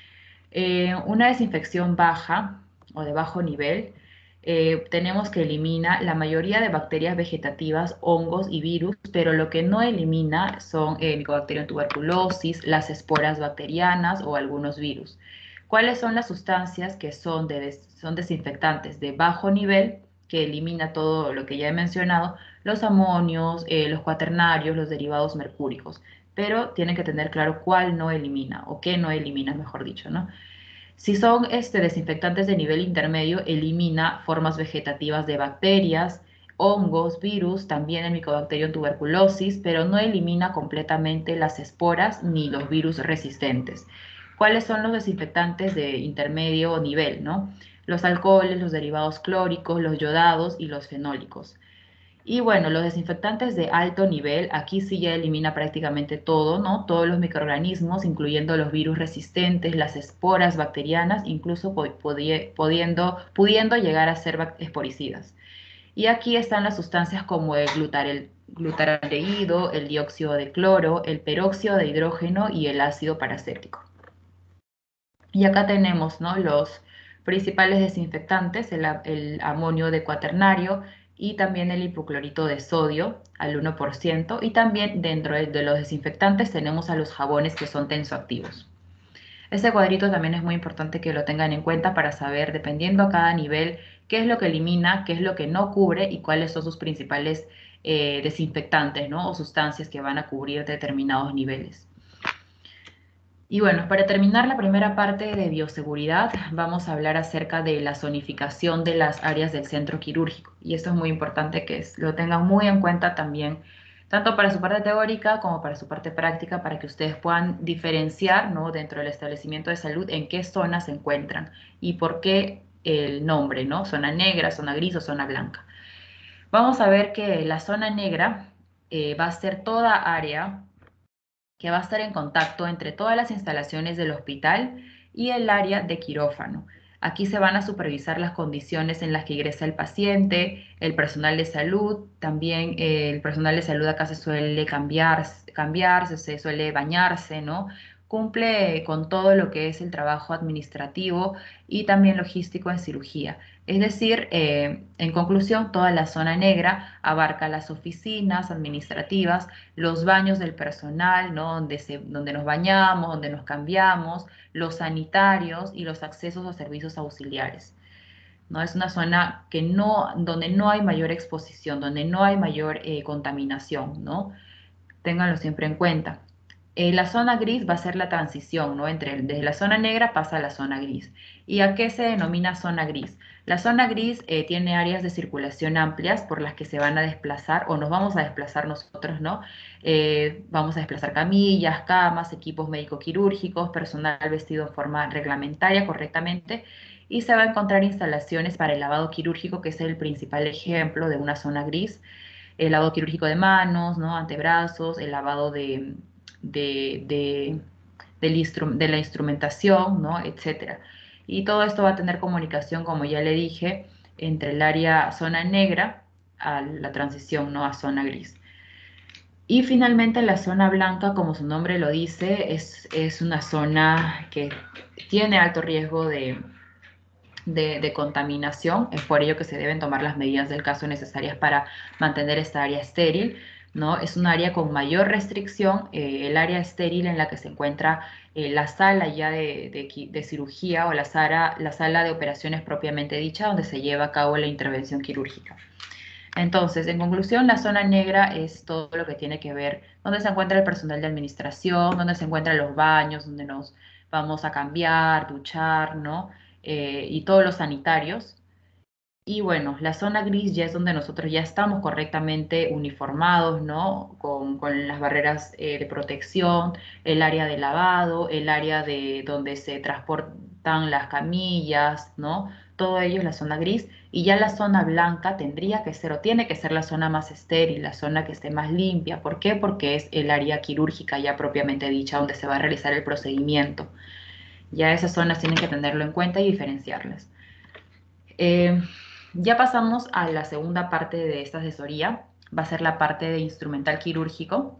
Eh, una desinfección baja o de bajo nivel, eh, tenemos que elimina la mayoría de bacterias vegetativas, hongos y virus, pero lo que no elimina son el Mycobacterium tuberculosis, las esporas bacterianas o algunos virus. ¿Cuáles son las sustancias que son, de, son desinfectantes de bajo nivel, que elimina todo lo que ya he mencionado? Los amonios, eh, los cuaternarios, los derivados mercúricos, pero tienen que tener claro cuál no elimina o qué no elimina, mejor dicho, ¿no? Si son este, desinfectantes de nivel intermedio, elimina formas vegetativas de bacterias, hongos, virus, también el Mycobacterium tuberculosis, pero no elimina completamente las esporas ni los virus resistentes. ¿Cuáles son los desinfectantes de intermedio nivel, no? Los alcoholes, los derivados clóricos, los yodados y los fenólicos. Y bueno, los desinfectantes de alto nivel, aquí sí ya elimina prácticamente todo, ¿no? Todos los microorganismos, incluyendo los virus resistentes, las esporas bacterianas, incluso pudiendo, pudiendo llegar a ser esporicidas. Y aquí están las sustancias como el glutarel, glutaraldehído, el dióxido de cloro, el peróxido de hidrógeno y el ácido paracético. Y acá tenemos, ¿no? Los principales desinfectantes, el, el amonio de cuaternario y también el hipoclorito de sodio al uno por ciento. Y también dentro de, de los desinfectantes tenemos a los jabones que son tensoactivos. Este cuadrito también es muy importante que lo tengan en cuenta para saber, dependiendo a cada nivel, qué es lo que elimina, qué es lo que no cubre y cuáles son sus principales eh, desinfectantes, ¿no? O sustancias que van a cubrir determinados niveles. Y bueno, para terminar la primera parte de bioseguridad, vamos a hablar acerca de la zonificación de las áreas del centro quirúrgico. Y esto es muy importante que lo tengan muy en cuenta también tanto para su parte teórica como para su parte práctica, para que ustedes puedan diferenciar, ¿no? Dentro del establecimiento de salud en qué zona se encuentran y por qué el nombre, ¿no? Zona negra, zona gris o zona blanca. Vamos a ver que la zona negra eh, va a ser toda área que va a estar en contacto entre todas las instalaciones del hospital y el área de quirófano. Aquí se van a supervisar las condiciones en las que ingresa el paciente, el personal de salud, también eh, el personal de salud acá se suele cambiar, cambiarse, se suele bañarse, ¿no? Cumple con todo lo que es el trabajo administrativo y también logístico en cirugía. Es decir, eh, en conclusión, toda la zona negra abarca las oficinas administrativas, los baños del personal, ¿no? Donde, se, donde nos bañamos, donde nos cambiamos, los sanitarios y los accesos a servicios auxiliares, ¿no? Es una zona que no, donde no hay mayor exposición, donde no hay mayor eh, contaminación, ¿no? Ténganlo siempre en cuenta. Eh, la zona gris va a ser la transición, ¿no? Entre, desde la zona negra pasa a la zona gris. ¿Y a qué se denomina zona gris? La zona gris eh, tiene áreas de circulación amplias por las que se van a desplazar o nos vamos a desplazar nosotros, ¿no? Eh, vamos a desplazar camillas, camas, equipos médico-quirúrgicos, personal vestido en forma reglamentaria correctamente y se va a encontrar instalaciones para el lavado quirúrgico, que es el principal ejemplo de una zona gris, el lavado quirúrgico de manos, ¿no? Antebrazos, el lavado de, de, de, del instru de la instrumentación, ¿no? Etcétera. Y todo esto va a tener comunicación, como ya le dije, entre el área zona negra a la transición, ¿no? A zona gris. Y finalmente la zona blanca, como su nombre lo dice, es, es una zona que tiene alto riesgo de, de, de contaminación. Es por ello que se deben tomar las medidas del caso necesarias para mantener esta área estéril, ¿no? Es un área con mayor restricción, eh, el área estéril en la que se encuentra eh, la sala ya de, de, de cirugía o la sala, la sala de operaciones propiamente dicha, donde se lleva a cabo la intervención quirúrgica. Entonces, en conclusión, la zona negra es todo lo que tiene que ver donde se encuentra el personal de administración, donde se encuentran los baños, donde nos vamos a cambiar, duchar, ¿no? Eh, y todos los sanitarios. Y bueno, la zona gris ya es donde nosotros ya estamos correctamente uniformados, ¿no? Con, con las barreras eh, de protección, el área de lavado, el área de donde se transportan las camillas, ¿no? Todo ello es la zona gris. Y ya la zona blanca tendría que ser o tiene que ser la zona más estéril, la zona que esté más limpia. ¿Por qué? Porque es el área quirúrgica ya propiamente dicha, donde se va a realizar el procedimiento. Ya esas zonas tienen que tenerlo en cuenta y diferenciarlas. Eh, ya pasamos a la segunda parte de esta asesoría, va a ser la parte de instrumental quirúrgico.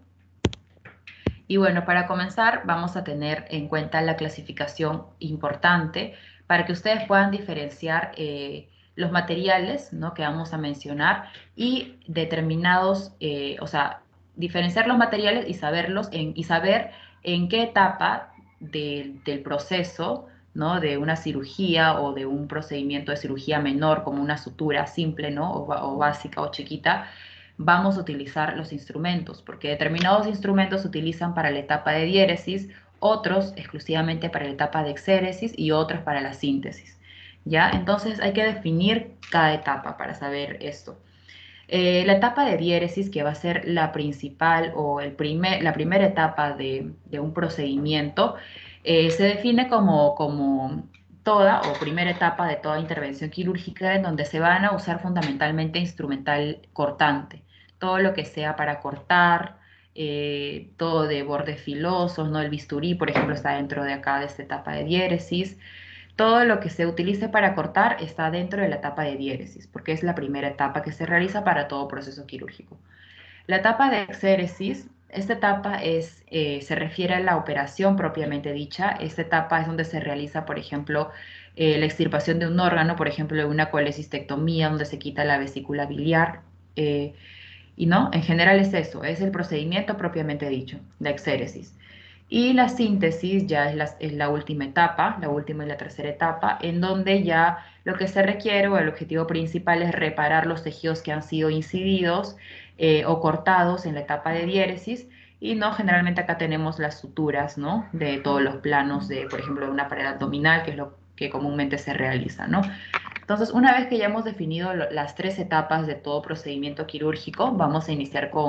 Y bueno, para comenzar vamos a tener en cuenta la clasificación importante para que ustedes puedan diferenciar eh, los materiales, ¿no? Que vamos a mencionar y determinados, eh, o sea, diferenciar los materiales y saberlos en, y saber en qué etapa de, del proceso, ¿no? De una cirugía o de un procedimiento de cirugía menor como una sutura simple, ¿no? O, o básica o chiquita, vamos a utilizar los instrumentos, porque determinados instrumentos se utilizan para la etapa de diéresis, otros exclusivamente para la etapa de exéresis y otros para la síntesis. ¿Ya? Entonces hay que definir cada etapa para saber esto. Eh, la etapa de diéresis, que va a ser la principal o el primer, la primera etapa de, de un procedimiento, eh, se define como, como toda o primera etapa de toda intervención quirúrgica en donde se van a usar fundamentalmente instrumental cortante, todo lo que sea para cortar, eh, todo de bordes filosos, ¿no? El bisturí, por ejemplo, está dentro de acá de esta etapa de diéresis. Todo lo que se utilice para cortar está dentro de la etapa de diéresis, porque es la primera etapa que se realiza para todo proceso quirúrgico. La etapa de exéresis, esta etapa es, eh, se refiere a la operación propiamente dicha. Esta etapa es donde se realiza, por ejemplo, eh, la extirpación de un órgano, por ejemplo, una colecistectomía, donde se quita la vesícula biliar. Eh, y no, en general es eso, es el procedimiento propiamente dicho, la exéresis. Y la síntesis ya es la, es la última etapa, la última y la tercera etapa, en donde ya lo que se requiere o el objetivo principal es reparar los tejidos que han sido incididos eh, o cortados en la etapa de diéresis. Y no, generalmente acá tenemos las suturas, ¿no? De todos los planos de, por ejemplo, de una pared abdominal, que es lo que comúnmente se realiza, ¿no? Entonces, una vez que ya hemos definido lo- las tres etapas de todo procedimiento quirúrgico, vamos a iniciar con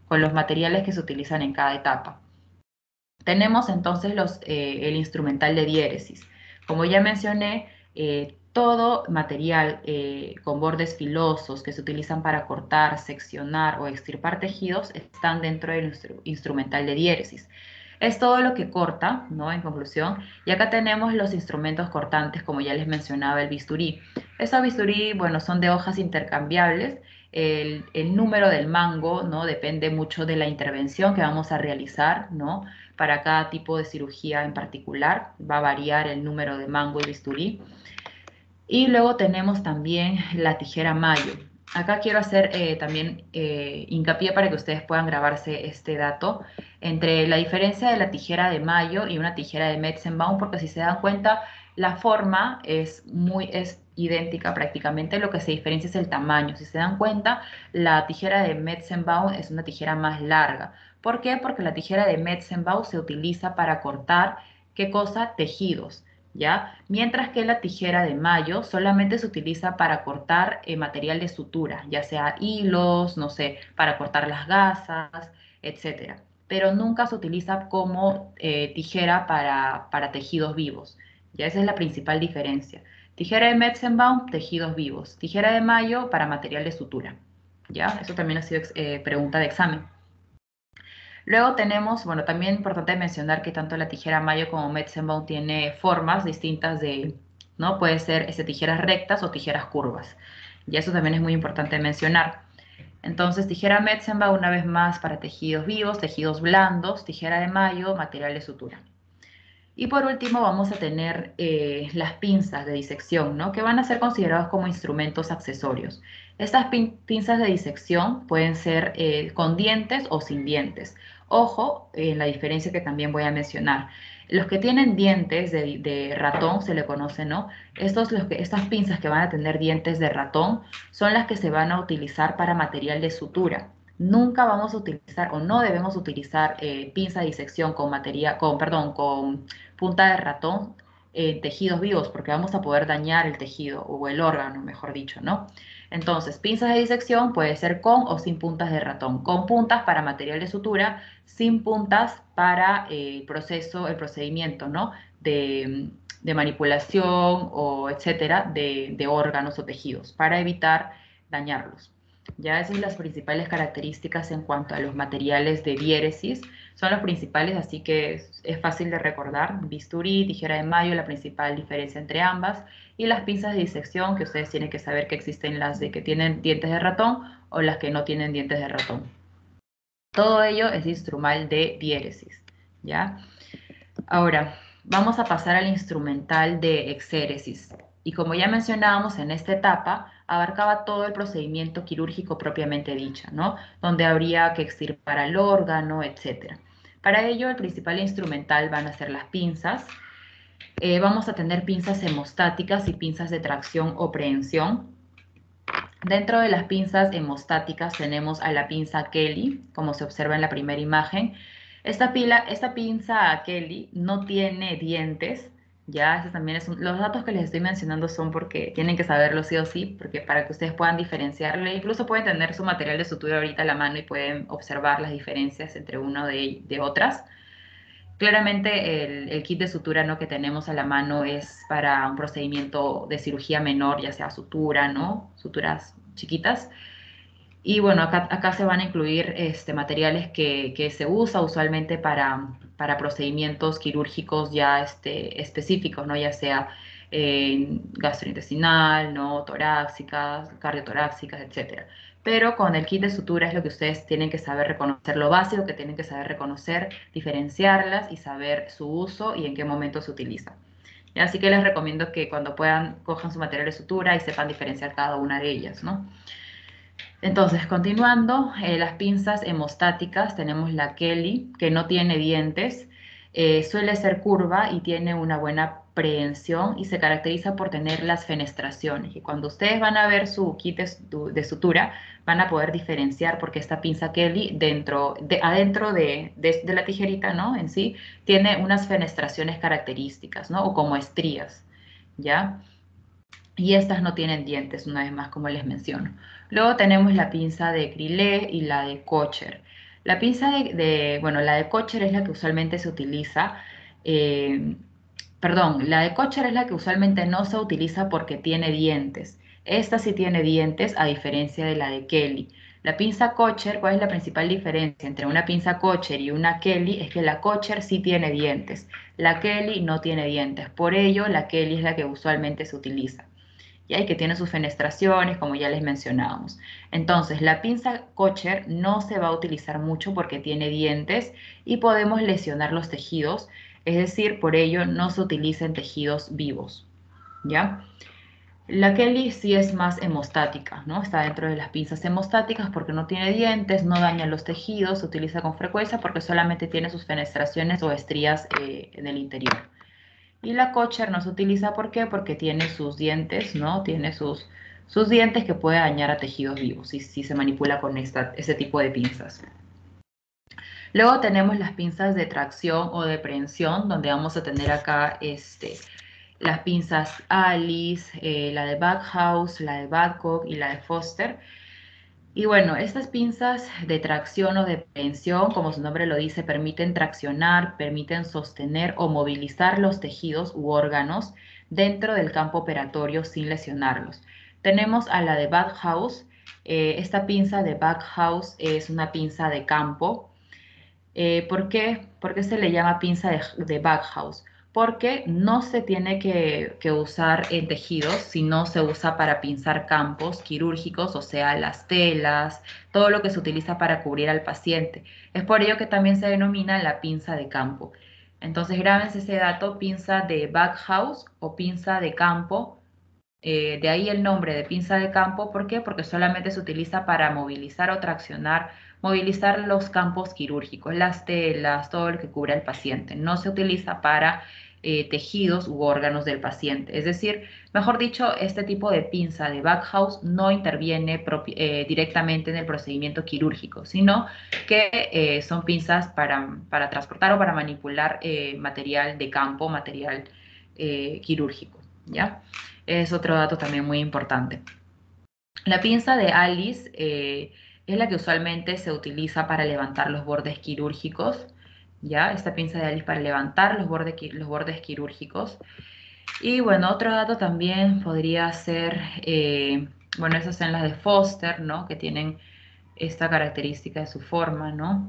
con los materiales que se utilizan en cada etapa. Tenemos entonces los, eh, el instrumental de diéresis. Como ya mencioné, eh, todo material eh, con bordes filosos que se utilizan para cortar, seccionar o extirpar tejidos están dentro del instru instrumental de diéresis. Es todo lo que corta, ¿no? En conclusión. Y acá tenemos los instrumentos cortantes, como ya les mencionaba, el bisturí. Esos bisturí, bueno, son de hojas intercambiables. El, el número del mango, ¿no? Depende mucho de la intervención que vamos a realizar, ¿no? Para cada tipo de cirugía en particular. Va a variar el número de mango y bisturí. Y luego tenemos también la tijera mayo. Acá quiero hacer eh, también eh, hincapié para que ustedes puedan grabarse este dato entre la diferencia de la tijera de mayo y una tijera de Metzenbaum, porque si se dan cuenta, la forma es muy es idéntica prácticamente, lo que se diferencia es el tamaño. Si se dan cuenta, la tijera de Metzenbaum es una tijera más larga. ¿Por qué? Porque la tijera de Metzenbaum se utiliza para cortar, ¿qué cosa? Tejidos. ¿Ya? Mientras que la tijera de mayo solamente se utiliza para cortar eh, material de sutura, ya sea hilos, no sé, para cortar las gasas, etcétera. Pero nunca se utiliza como eh, tijera para, para tejidos vivos. Ya esa es la principal diferencia. Tijera de Metzenbaum, tejidos vivos. Tijera de mayo para material de sutura. ¿Ya? Eso también ha sido eh, pregunta de examen. Luego tenemos, bueno, también importante mencionar que tanto la tijera mayo como Metzenbaum tiene formas distintas de, ¿no? Puede ser este, tijeras rectas o tijeras curvas. Y eso también es muy importante mencionar. Entonces, tijera Metzenbaum una vez más para tejidos vivos, tejidos blandos, tijera de mayo, material de sutura. Y por último vamos a tener eh, las pinzas de disección, ¿no? Que van a ser considerados como instrumentos accesorios. Estas pin pinzas de disección pueden ser eh, con dientes o sin dientes. Ojo en eh, la diferencia que también voy a mencionar. Los que tienen dientes de, de ratón, se le conoce, ¿no? Estos, los que, estas pinzas que van a tener dientes de ratón son las que se van a utilizar para material de sutura. Nunca vamos a utilizar o no debemos utilizar eh, pinza de disección con materia, con, perdón, con punta de ratón en tejidos vivos, porque vamos a poder dañar el tejido o el órgano, mejor dicho, ¿no? Entonces, pinzas de disección puede ser con o sin puntas de ratón, con puntas para material de sutura, sin puntas para eh, el proceso, el procedimiento, ¿no? De, de manipulación o etcétera, de, de órganos o tejidos, para evitar dañarlos. Ya esas son las principales características en cuanto a los materiales de diéresis. Son los principales, así que es, es fácil de recordar. Bisturí, tijera de mayo, la principal diferencia entre ambas. Y las pinzas de disección, que ustedes tienen que saber que existen las de que tienen dientes de ratón o las que no tienen dientes de ratón. Todo ello es instrumental de diéresis, ¿ya? Ahora, vamos a pasar al instrumental de exéresis. Y como ya mencionábamos en esta etapa, abarcaba todo el procedimiento quirúrgico propiamente dicho, ¿no? Donde habría que extirpar al órgano, etcétera. Para ello, el principal instrumental van a ser las pinzas. Eh, vamos a tener pinzas hemostáticas y pinzas de tracción o prehensión. Dentro de las pinzas hemostáticas tenemos a la pinza Kelly, como se observa en la primera imagen. Esta, pila, esta pinza Kelly no tiene dientes, ya, ese también es un, los datos que les estoy mencionando son porque tienen que saberlo sí o sí, porque para que ustedes puedan diferenciarle, incluso pueden tener su material de sutura ahorita a la mano y pueden observar las diferencias entre una de, de otras. Claramente el, el kit de sutura, ¿no? Que tenemos a la mano es para un procedimiento de cirugía menor, ya sea sutura, ¿no? Suturas chiquitas. Y bueno, acá, acá se van a incluir este, materiales que, que se usa usualmente para, para procedimientos quirúrgicos ya este, específicos, ¿no? Ya sea eh, gastrointestinal, ¿no? Torácicas, cardiotorácicas, etcétera. Pero con el kit de sutura es lo que ustedes tienen que saber reconocer, lo básico que tienen que saber reconocer, diferenciarlas y saber su uso y en qué momento se utiliza. Y así que les recomiendo que cuando puedan cojan su material de sutura y sepan diferenciar cada una de ellas, ¿no? Entonces, continuando, eh, las pinzas hemostáticas, tenemos la Kelly, que no tiene dientes, eh, suele ser curva y tiene una buena prehensión y se caracteriza por tener las fenestraciones. Y cuando ustedes van a ver su kit de, de sutura, van a poder diferenciar porque esta pinza Kelly, dentro, de, adentro de, de, de la tijerita, ¿no? En sí, tiene unas fenestraciones características, ¿no? O como estrías, ¿ya? Y estas no tienen dientes, una vez más, como les menciono. Luego tenemos la pinza de Crillet y la de Kocher. La pinza de, de- bueno, la de Kocher es la que usualmente se utiliza. eh, Perdón, la de Kocher es la que usualmente no se utiliza porque tiene dientes. Esta sí tiene dientes a diferencia de la de Kelly. La pinza Kocher, ¿cuál es la principal diferencia entre una pinza Kocher y una Kelly? Es que la Kocher sí tiene dientes, la Kelly no tiene dientes. Por ello, la Kelly es la que usualmente se utiliza. ¿Ya? Y que tiene sus fenestraciones, como ya les mencionábamos. Entonces, la pinza Kocher no se va a utilizar mucho porque tiene dientes y podemos lesionar los tejidos, es decir, por ello no se utiliza en tejidos vivos, ¿ya? La Kelly sí es más hemostática, ¿no? Está dentro de las pinzas hemostáticas porque no tiene dientes, no daña los tejidos, se utiliza con frecuencia porque solamente tiene sus fenestraciones o estrías eh, en el interior. Y la Kocher no se utiliza, ¿por qué? Porque tiene sus dientes, ¿no? Tiene sus, sus dientes que puede dañar a tejidos vivos si, si se manipula con esta, este tipo de pinzas. Luego tenemos las pinzas de tracción o de prehensión, donde vamos a tener acá este, las pinzas Alice, eh, la de Backhouse, la de Badcock y la de Foster. Y bueno, estas pinzas de tracción o de prehensión, como su nombre lo dice, permiten traccionar, permiten sostener o movilizar los tejidos u órganos dentro del campo operatorio sin lesionarlos. Tenemos a la de Backhouse. Eh, esta pinza de Backhouse es una pinza de campo. Eh, ¿por qué? ¿Por qué se le llama pinza de, de Backhouse? Porque no se tiene que, que usar en tejidos, sino se usa para pinzar campos quirúrgicos, o sea, las telas, todo lo que se utiliza para cubrir al paciente. Es por ello que también se denomina la pinza de campo. Entonces, grábense ese dato, pinza de Backhouse o pinza de campo. Eh, de ahí el nombre de pinza de campo. ¿Por qué? Porque solamente se utiliza para movilizar o traccionar, movilizar los campos quirúrgicos, las telas, todo lo que cubre al paciente. No se utiliza para eh, tejidos u órganos del paciente. Es decir, mejor dicho, este tipo de pinza de Backhouse no interviene eh, directamente en el procedimiento quirúrgico, sino que eh, son pinzas para, para, transportar o para manipular eh, material de campo, material eh, quirúrgico, ¿ya? Es otro dato también muy importante. La pinza de Alice eh, es la que usualmente se utiliza para levantar los bordes quirúrgicos, ¿ya? Esta pinza de Alice para levantar los bordes, los bordes quirúrgicos. Y bueno, otro dato también podría ser, eh, bueno, esas son las de Foster, ¿no? Que tienen esta característica de su forma, ¿no?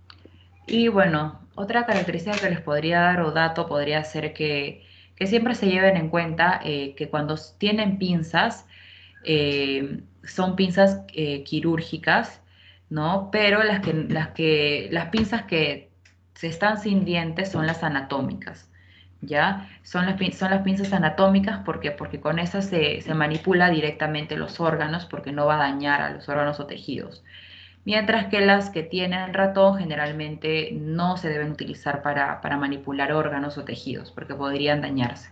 Y bueno, otra característica que les podría dar o dato podría ser que, que siempre se lleven en cuenta eh, que cuando tienen pinzas, eh, son pinzas eh, quirúrgicas, ¿no? Pero las que, las que, las pinzas que se están sin dientes son las anatómicas, ¿ya? Son las, son las pinzas anatómicas porque, porque con esas se, se manipula directamente los órganos porque no va a dañar a los órganos o tejidos. Mientras que las que tienen ratón generalmente no se deben utilizar para, para manipular órganos o tejidos porque podrían dañarse.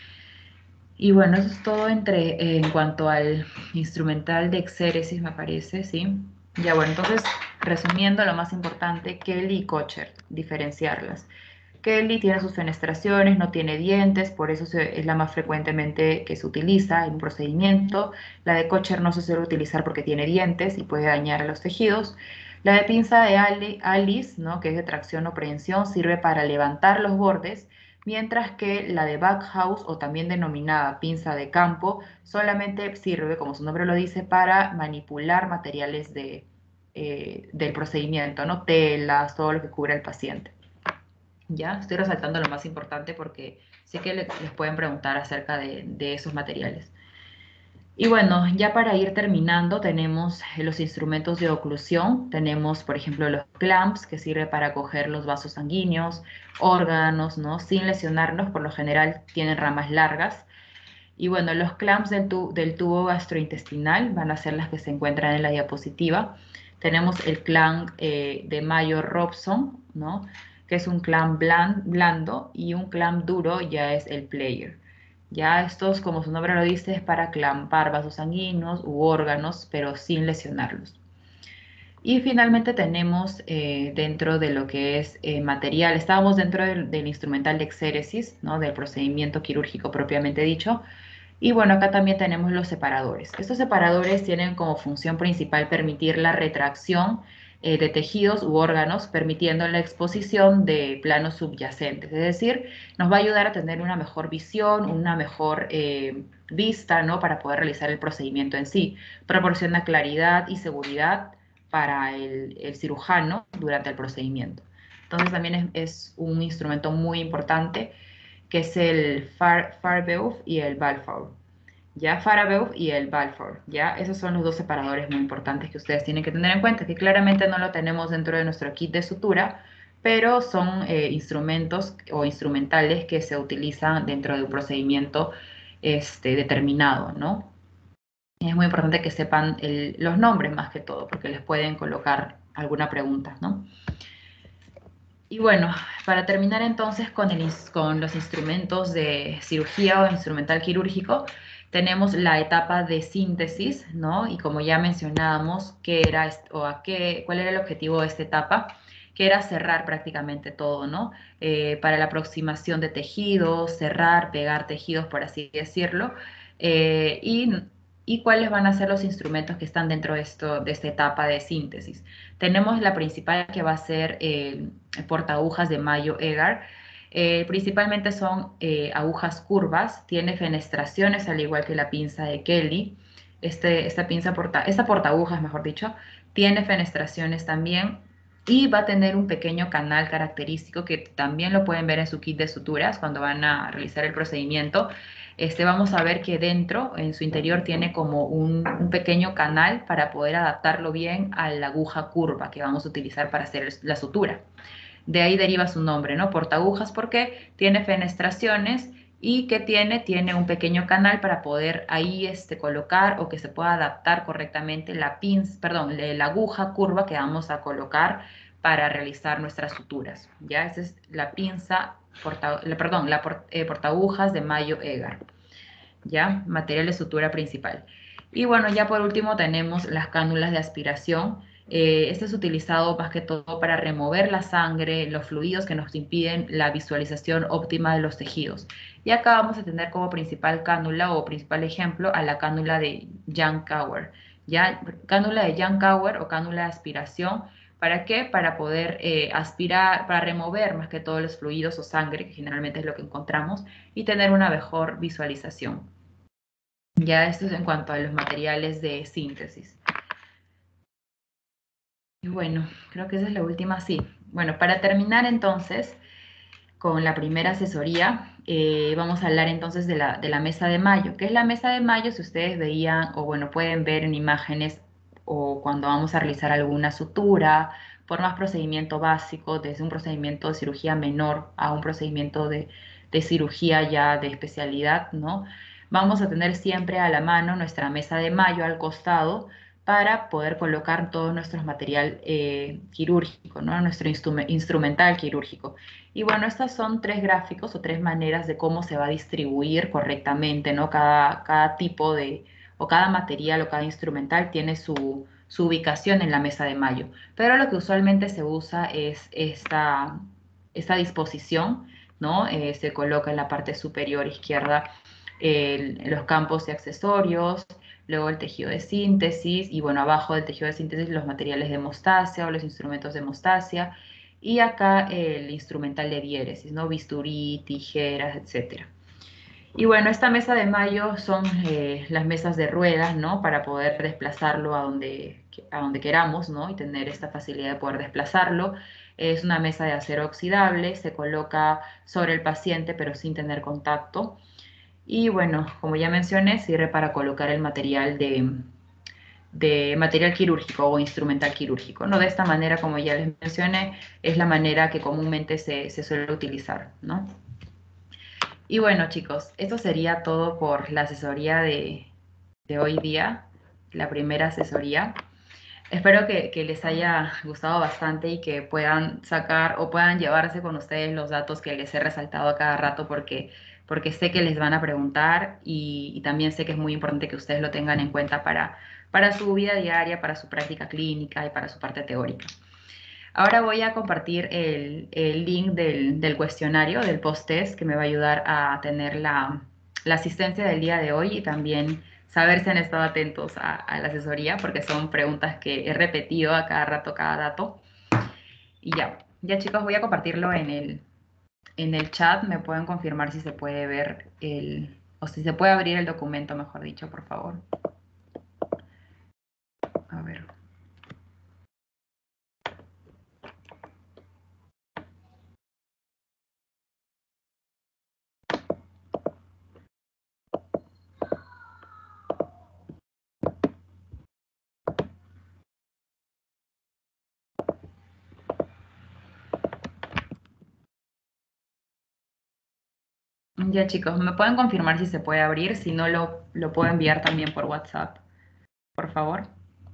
Y bueno, eso es todo entre, eh, en cuanto al instrumental de exéresis, me parece, ¿sí? Ya bueno, entonces, resumiendo, lo más importante, Kelly y Kocher, diferenciarlas. Kelly tiene sus fenestraciones, no tiene dientes, por eso se- es la más frecuentemente que se utiliza en un procedimiento. La de Kocher no se suele utilizar porque tiene dientes y puede dañar a los tejidos. La de pinza de Ali- Alice, ¿no? Que es de tracción o prehensión, sirve para levantar los bordes, mientras que la de Backhouse, o también denominada pinza de campo, solamente sirve, como su nombre lo dice, para manipular materiales de, eh, del procedimiento, ¿no? Telas, todo lo que cubre al paciente. Ya, estoy resaltando lo más importante porque sé que le- les pueden preguntar acerca de, de esos materiales. Y bueno, ya para ir terminando, tenemos eh, los instrumentos de oclusión. Tenemos, por ejemplo, los clamps, que sirve para coger los vasos sanguíneos, órganos, ¿no? Sin lesionarlos, por lo general tienen ramas largas. Y bueno, los clamps del, tu- del tubo gastrointestinal van a ser las que se encuentran en la diapositiva. Tenemos el clamp eh, de Mayer-Robson, ¿no? Que es un clamp blan- blando, y un clamp duro ya es el player. Ya estos, como su nombre lo dice, es para clampar vasos sanguíneos u órganos, pero sin lesionarlos. Y finalmente tenemos eh, dentro de lo que es eh, material, estábamos dentro del, del instrumental de exéresis, ¿no? Del procedimiento quirúrgico propiamente dicho. Y bueno, acá también tenemos los separadores. Estos separadores tienen como función principal permitir la retracción eh, de tejidos u órganos, permitiendo la exposición de planos subyacentes. Es decir, nos va a ayudar a tener una mejor visión, una mejor eh, vista, ¿no? Para poder realizar el procedimiento en sí. Proporciona claridad y seguridad para el, el cirujano durante el procedimiento. Entonces también es, es un instrumento muy importante que es el Far, Farbeuf y el Balfour. ¿Ya? Farbeuf y el Balfour, ¿ya? Esos son los dos separadores muy importantes que ustedes tienen que tener en cuenta, que claramente no lo tenemos dentro de nuestro kit de sutura, pero son eh, instrumentos o instrumentales que se utilizan dentro de un procedimiento este, determinado, ¿no? Es muy importante que sepan el, los nombres más que todo, porque les pueden colocar alguna pregunta, ¿no? Y bueno, para terminar entonces con, el, con los instrumentos de cirugía o instrumental quirúrgico, tenemos la etapa de síntesis, ¿no? Y como ya mencionábamos, ¿qué era o a qué, cuál era el objetivo de esta etapa? Que era cerrar prácticamente todo, ¿no? Eh, para la aproximación de tejidos, cerrar, pegar tejidos, por así decirlo, eh, y, y cuáles van a ser los instrumentos que están dentro de, esto, de esta etapa de síntesis. Tenemos la principal que va a ser eh, portaagujas de Mayo Egar. Eh, principalmente son eh, agujas curvas, tiene fenestraciones al igual que la pinza de Kelly. Este, esta pinza porta, esta portaagujas, mejor dicho, tiene fenestraciones también y va a tener un pequeño canal característico que también lo pueden ver en su kit de suturas cuando van a realizar el procedimiento. Este, vamos a ver que dentro, en su interior, tiene como un, un pequeño canal para poder adaptarlo bien a la aguja curva que vamos a utilizar para hacer la sutura. De ahí deriva su nombre, ¿no? Portaagujas porque tiene fenestraciones y que tiene, tiene un pequeño canal para poder ahí este, colocar o que se pueda adaptar correctamente la pinza, perdón, la aguja curva que vamos a colocar para realizar nuestras suturas. Ya, esa es la pinza, porta, perdón, la port, eh, portaagujas de Mayo Egar. ¿Ya? Material de sutura principal. Y bueno, ya por último tenemos las cánulas de aspiración. Eh, este es utilizado más que todo para remover la sangre, los fluidos que nos impiden la visualización óptima de los tejidos. Y acá vamos a tener como principal cánula o principal ejemplo a la cánula de Young-Cauer. ¿Ya? Cánula de Young-Cauer o cánula de aspiración. ¿Para qué? Para poder eh, aspirar, para remover más que todo los fluidos o sangre, que generalmente es lo que encontramos, y tener una mejor visualización. Ya esto es en cuanto a los materiales de síntesis. Y bueno, creo que esa es la última, sí. Bueno, para terminar entonces con la primera asesoría, eh, vamos a hablar entonces de la, de la mesa de Mayo. ¿Qué es la mesa de Mayo? Si ustedes veían o bueno, pueden ver en imágenes o cuando vamos a realizar alguna sutura, por más procedimiento básico, desde un procedimiento de cirugía menor a un procedimiento de, de cirugía ya de especialidad, ¿no? Vamos a tener siempre a la mano nuestra mesa de Mayo al costado para poder colocar todo nuestro material eh, quirúrgico, ¿no? Nuestro instrum instrumental quirúrgico. Y bueno, estas son tres gráficos o tres maneras de cómo se va a distribuir correctamente, ¿no? Cada, cada tipo de, o cada material o cada instrumental tiene su, su ubicación en la mesa de Mayo. Pero lo que usualmente se usa es esta, esta disposición, ¿no? Eh, se coloca en la parte superior izquierda el, los campos de accesorios, luego el tejido de síntesis y bueno, abajo del tejido de síntesis los materiales de hemostasia o los instrumentos de hemostasia y acá el instrumental de diéresis, ¿no? Bisturí, tijeras, etcétera. Y bueno, esta mesa de Mayo son eh, las mesas de ruedas, ¿no? Para poder desplazarlo a donde, a donde queramos, ¿no? Y tener esta facilidad de poder desplazarlo. Es una mesa de acero oxidable, se coloca sobre el paciente pero sin tener contacto. Y bueno, como ya mencioné, sirve para colocar el material de, de material quirúrgico o instrumental quirúrgico, ¿no? De esta manera, como ya les mencioné, es la manera que comúnmente se, se suele utilizar, ¿no? Y bueno, chicos, esto sería todo por la asesoría de, de hoy día, la primera asesoría. Espero que, que les haya gustado bastante y que puedan sacar o puedan llevarse con ustedes los datos que les he resaltado a cada rato porque, porque sé que les van a preguntar y, y también sé que es muy importante que ustedes lo tengan en cuenta para, para su vida diaria, para su práctica clínica y para su parte teórica. Ahora voy a compartir el, el link del, del cuestionario, del post-test, que me va a ayudar a tener la, la asistencia del día de hoy y también saber si han estado atentos a, a la asesoría, porque son preguntas que he repetido a cada rato, cada dato. Y ya, ya chicos, voy a compartirlo en el, en el chat. Me pueden confirmar si se puede ver el, o si se puede abrir el documento, mejor dicho, por favor. A ver. Ya chicos, ¿me pueden confirmar si se puede abrir? Si no, lo, lo puedo enviar también por WhatsApp, por favor.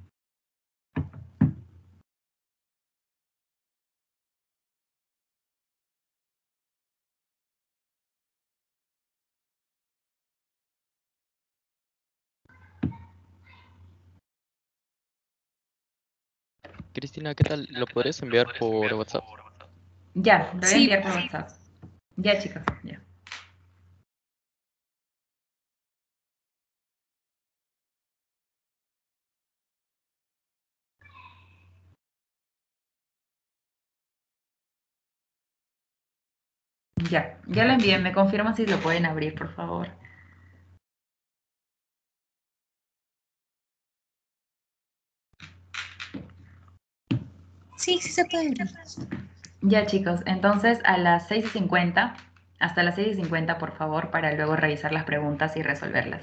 Cristina, ¿qué tal? ¿Lo podrías enviar por WhatsApp? Ya, lo voy a Sí, enviar por WhatsApp. Ya chicos, ya. Ya, ya lo envié. Me confirman si lo pueden abrir, por favor. sí, sí se puede abrir. Ya chicos, entonces a las seis y cincuenta, hasta las seis y cincuenta, por favor, para luego revisar las preguntas y resolverlas.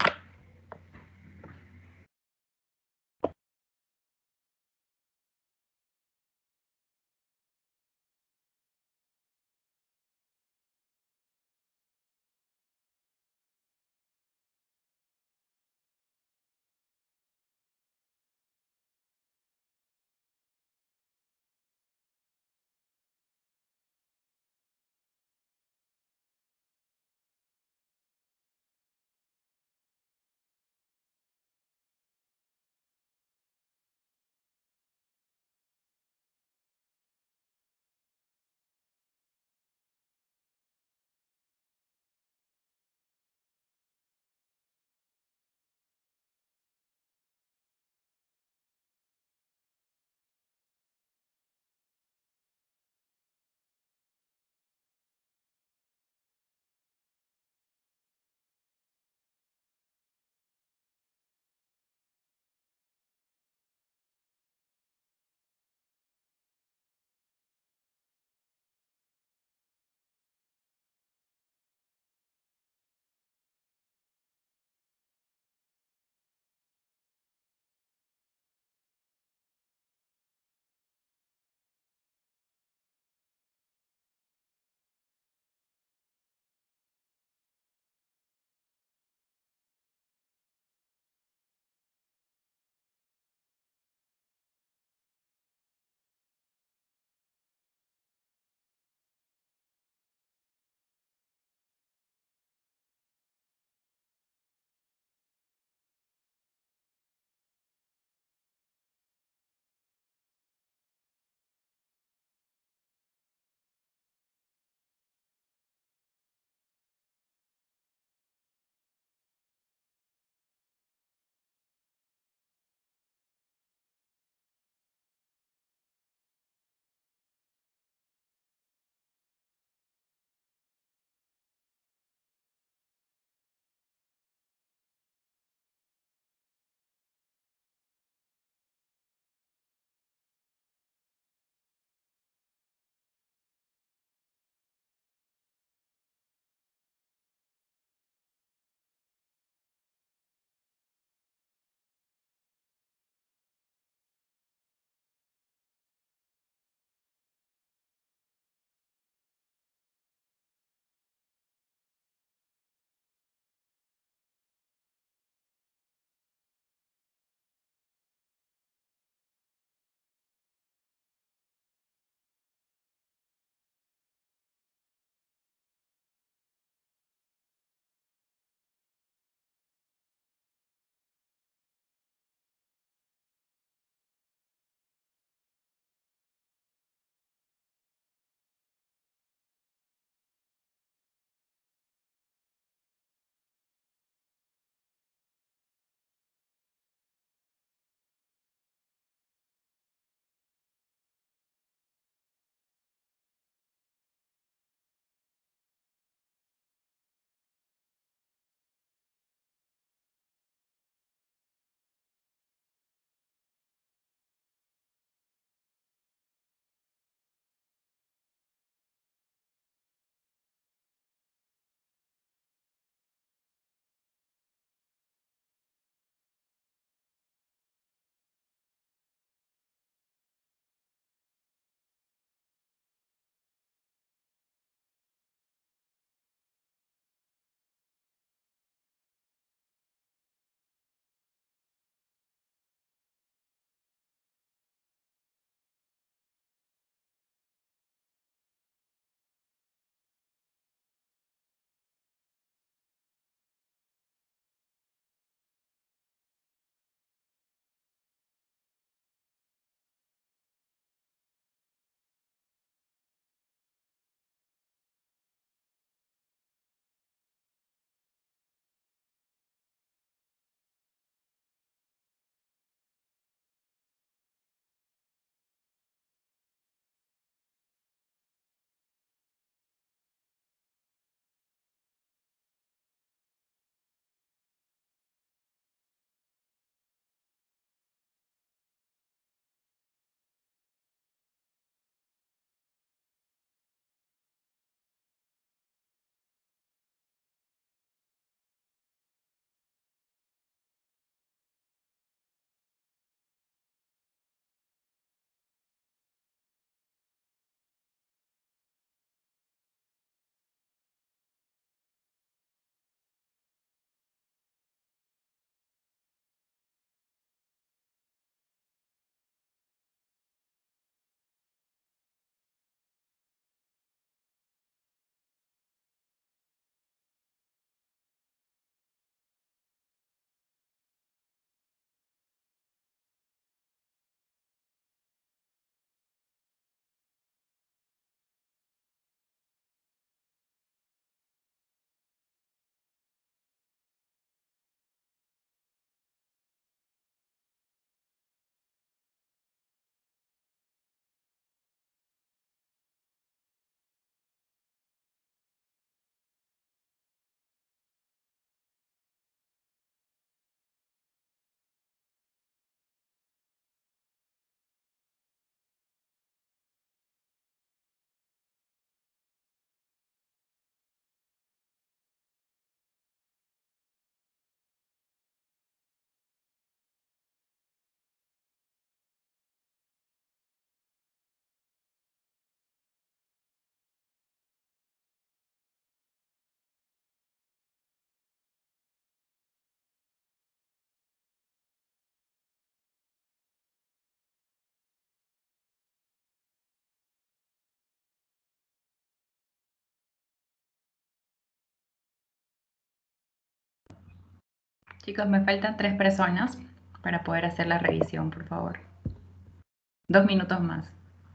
Chicos, me faltan tres personas para poder hacer la revisión, por favor. Dos minutos más.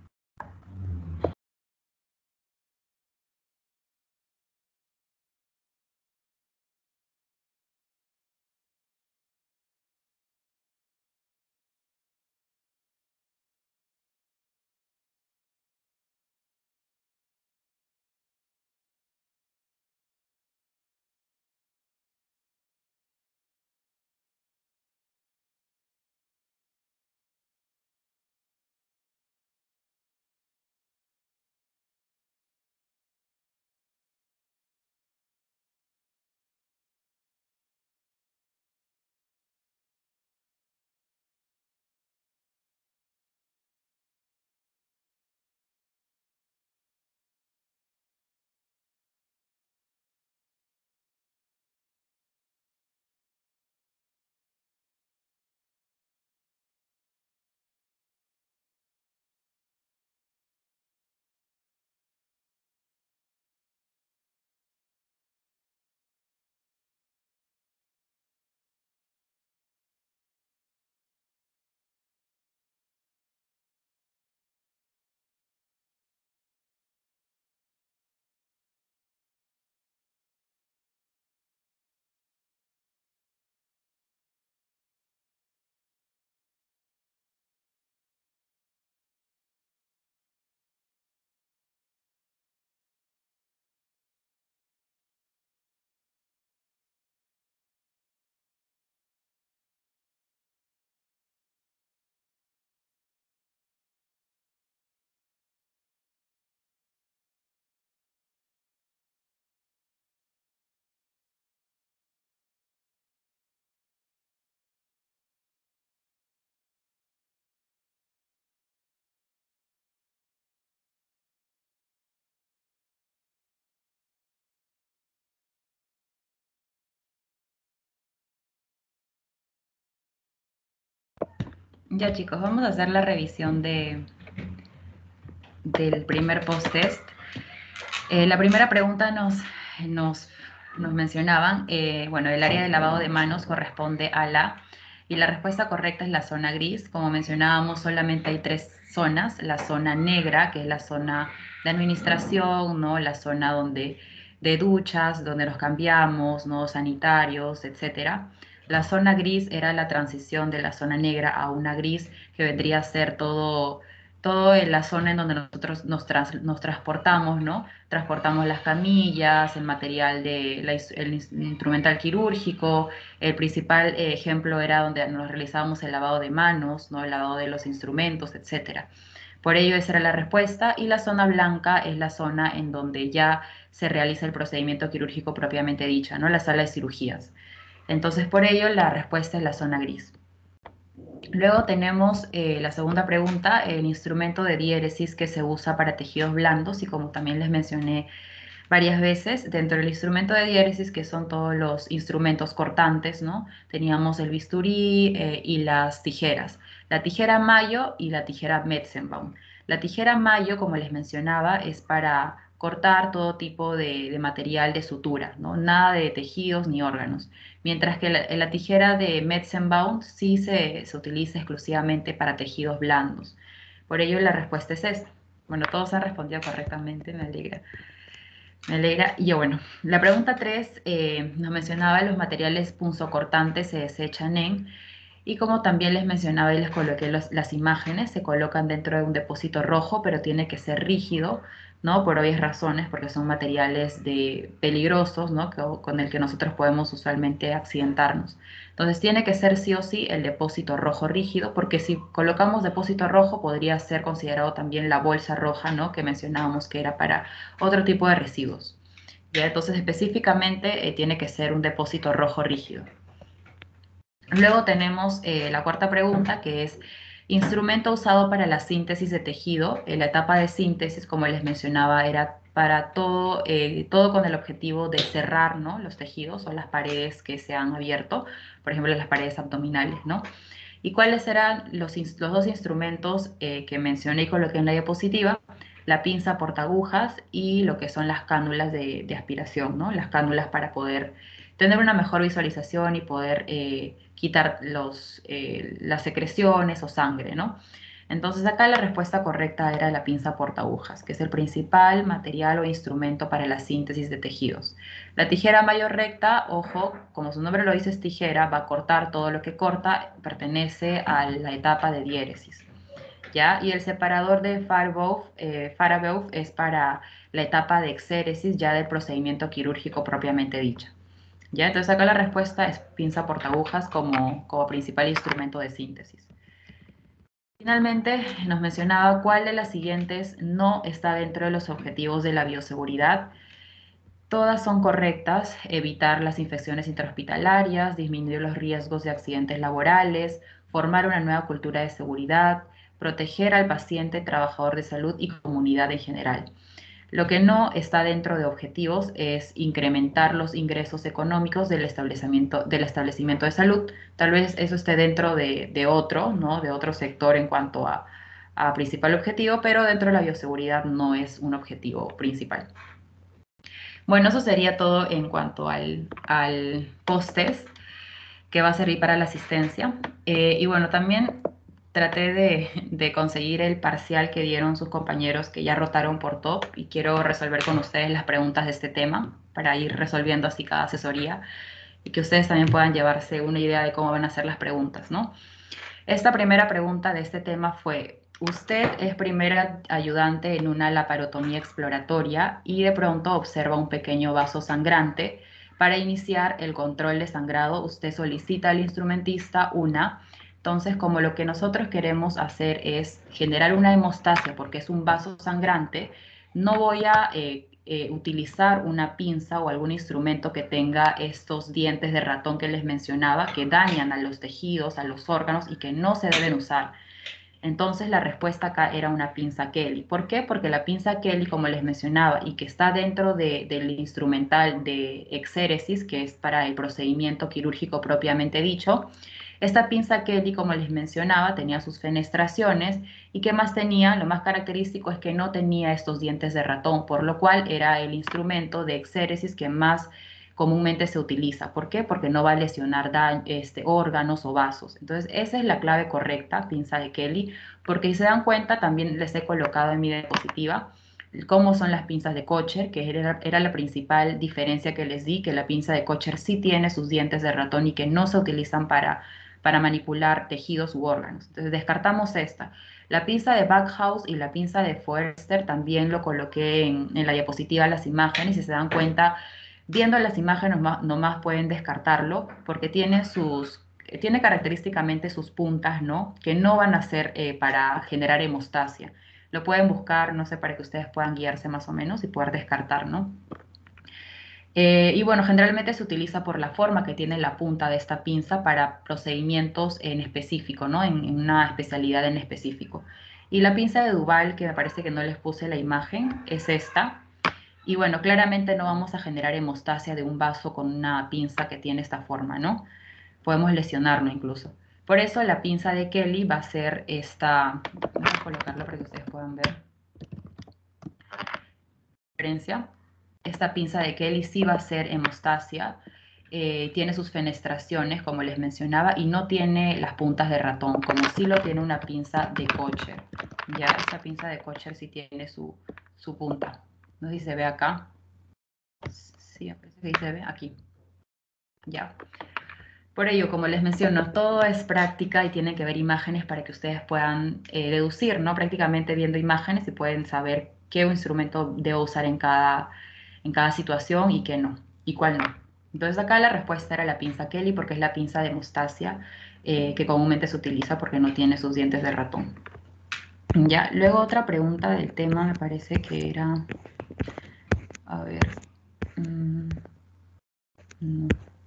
Ya chicos, vamos a hacer la revisión de, del primer post-test. Eh, la primera pregunta nos, nos, nos mencionaban, eh, bueno, el área de lavado de manos corresponde a la, y la respuesta correcta es la zona gris. Como mencionábamos, solamente hay tres zonas: la zona negra, que es la zona de administración, ¿no? La zona donde, de duchas, donde nos cambiamos, ¿no? Sanitarios, etcétera. La zona gris era la transición de la zona negra a una gris, que vendría a ser todo, todo en la zona en donde nosotros nos, trans, nos transportamos, ¿no? Transportamos las camillas, el material de la, el instrumental quirúrgico. El principal eh, ejemplo era donde nos realizábamos el lavado de manos, ¿no? El lavado de los instrumentos, etcétera. Por ello esa era la respuesta, y la zona blanca es la zona en donde ya se realiza el procedimiento quirúrgico propiamente dicha, ¿no? La sala de cirugías. Entonces por ello la respuesta es la zona gris. Luego tenemos eh, la segunda pregunta, el instrumento de diéresis que se usa para tejidos blandos, y como también les mencioné varias veces, dentro del instrumento de diéresis, que son todos los instrumentos cortantes, ¿no? Teníamos el bisturí eh, y las tijeras, la tijera Mayo y la tijera Metzenbaum. La tijera Mayo, como les mencionaba, es para cortar todo tipo de, de material de sutura, ¿no? Nada de tejidos ni órganos. Mientras que la, la tijera de Metzenbaum sí se, se utiliza exclusivamente para tejidos blandos. Por ello la respuesta es esta. Bueno, todos han respondido correctamente, me alegra. Me alegra. Y bueno, la pregunta tres eh, nos mencionaba los materiales punzocortantes se desechan en, y como también les mencionaba y les coloqué los, las imágenes, se colocan dentro de un depósito rojo, pero tiene que ser rígido, ¿no? Por obvias razones, porque son materiales de, peligrosos, ¿no? Que, con el que nosotros podemos usualmente accidentarnos. Entonces tiene que ser sí o sí el depósito rojo rígido, porque si colocamos depósito rojo podría ser considerado también la bolsa roja, ¿no? Que mencionábamos que era para otro tipo de residuos. ¿Ya? Entonces específicamente eh, tiene que ser un depósito rojo rígido. Luego tenemos eh, la cuarta pregunta, que es instrumento usado para la síntesis de tejido. En la etapa de síntesis, como les mencionaba, era para todo, eh, todo con el objetivo de cerrar, ¿no? Los tejidos o las paredes que se han abierto, por ejemplo, las paredes abdominales, ¿no? ¿Y cuáles eran los, los dos instrumentos eh, que mencioné y coloqué en la diapositiva? La pinza portaagujas y lo que son las cánulas de, de aspiración, ¿no? Las cánulas para poder tener una mejor visualización y poder eh, quitar los, eh, las secreciones o sangre, ¿no? Entonces acá la respuesta correcta era la pinza portaagujas, que es el principal material o instrumento para la síntesis de tejidos. La tijera mayor recta, ojo, como su nombre lo dice, es tijera, va a cortar todo lo que corta, pertenece a la etapa de diéresis. ¿Ya? Y el separador de Farabeuf, eh, Farabeuf es para la etapa de exéresis, ya del procedimiento quirúrgico propiamente dicho. ¿Ya? Entonces acá la respuesta es pinza portaagujas como, como principal instrumento de síntesis. Finalmente, nos mencionaba cuál de las siguientes no está dentro de los objetivos de la bioseguridad. Todas son correctas: evitar las infecciones intrahospitalarias, disminuir los riesgos de accidentes laborales, formar una nueva cultura de seguridad, proteger al paciente, trabajador de salud y comunidad en general. Lo que no está dentro de objetivos es incrementar los ingresos económicos del establecimiento, del establecimiento de salud. Tal vez eso esté dentro de, de otro, ¿no? De otro sector en cuanto a, a principal objetivo, pero dentro de la bioseguridad no es un objetivo principal. Bueno, eso sería todo en cuanto al, al post-test que va a servir para la asistencia. Eh, y bueno, también traté de, de conseguir el parcial que dieron sus compañeros que ya rotaron por top y quiero resolver con ustedes las preguntas de este tema para ir resolviendo así cada asesoría y que ustedes también puedan llevarse una idea de cómo van a ser las preguntas, ¿no? Esta primera pregunta de este tema fue: usted es primera ayudante en una laparotomía exploratoria y de pronto observa un pequeño vaso sangrante. Para iniciar el control de sangrado, usted solicita al instrumentista una. Entonces, como lo que nosotros queremos hacer es generar una hemostasia porque es un vaso sangrante, no voy a eh, eh, utilizar una pinza o algún instrumento que tenga estos dientes de ratón que les mencionaba, que dañan a los tejidos, a los órganos y que no se deben usar. Entonces la respuesta acá era una pinza Kelly. ¿Por qué? Porque la pinza Kelly, como les mencionaba, y que está dentro de, del instrumental de exéresis, que es para el procedimiento quirúrgico propiamente dicho, esta pinza Kelly, como les mencionaba, tenía sus fenestraciones y ¿qué más tenía? Lo más característico es que no tenía estos dientes de ratón, por lo cual era el instrumento de exéresis que más comúnmente se utiliza. ¿Por qué? Porque no va a lesionar este, órganos o vasos. Entonces, esa es la clave correcta, pinza de Kelly, porque si se dan cuenta, también les he colocado en mi diapositiva cómo son las pinzas de Kocher, que era, era la principal diferencia que les di, que la pinza de Kocher sí tiene sus dientes de ratón y que no se utilizan para, para manipular tejidos u órganos. Entonces, descartamos esta. La pinza de Backhouse y la pinza de Forster también lo coloqué en, en la diapositiva las imágenes y si se dan cuenta, viendo las imágenes nomás, nomás pueden descartarlo porque tiene sus, tiene característicamente sus puntas, ¿no? Que no van a ser eh, para generar hemostasia. Lo pueden buscar, no sé, para que ustedes puedan guiarse más o menos y poder descartar, ¿no? Eh, y bueno, generalmente se utiliza por la forma que tiene la punta de esta pinza para procedimientos en específico, ¿no? En, en una especialidad en específico. Y la pinza de Duval, que me parece que no les puse la imagen, es esta. Y bueno, claramente no vamos a generar hemostasia de un vaso con una pinza que tiene esta forma, ¿no? Podemos lesionarlo incluso. Por eso la pinza de Kelly va a ser esta, voy a colocarla para que ustedes puedan ver la diferencia. Esta pinza de Kelly sí va a ser hemostasia, eh, tiene sus fenestraciones, como les mencionaba, y no tiene las puntas de ratón, como sí lo tiene una pinza de Kocher. Ya, esta pinza de Kocher sí tiene su, su punta. No sé si se ve acá. Sí, parece que ahí se ve, aquí. Ya. Por ello, como les menciono, todo es práctica y tienen que ver imágenes para que ustedes puedan eh, deducir, ¿no? Prácticamente viendo imágenes y pueden saber qué instrumento debo usar en cada, en cada situación y qué no, y cuál no. Entonces acá la respuesta era la pinza Kelly porque es la pinza de hemostasia eh, que comúnmente se utiliza porque no tiene sus dientes de ratón. Ya, luego otra pregunta del tema me parece que era, a ver, mmm, no.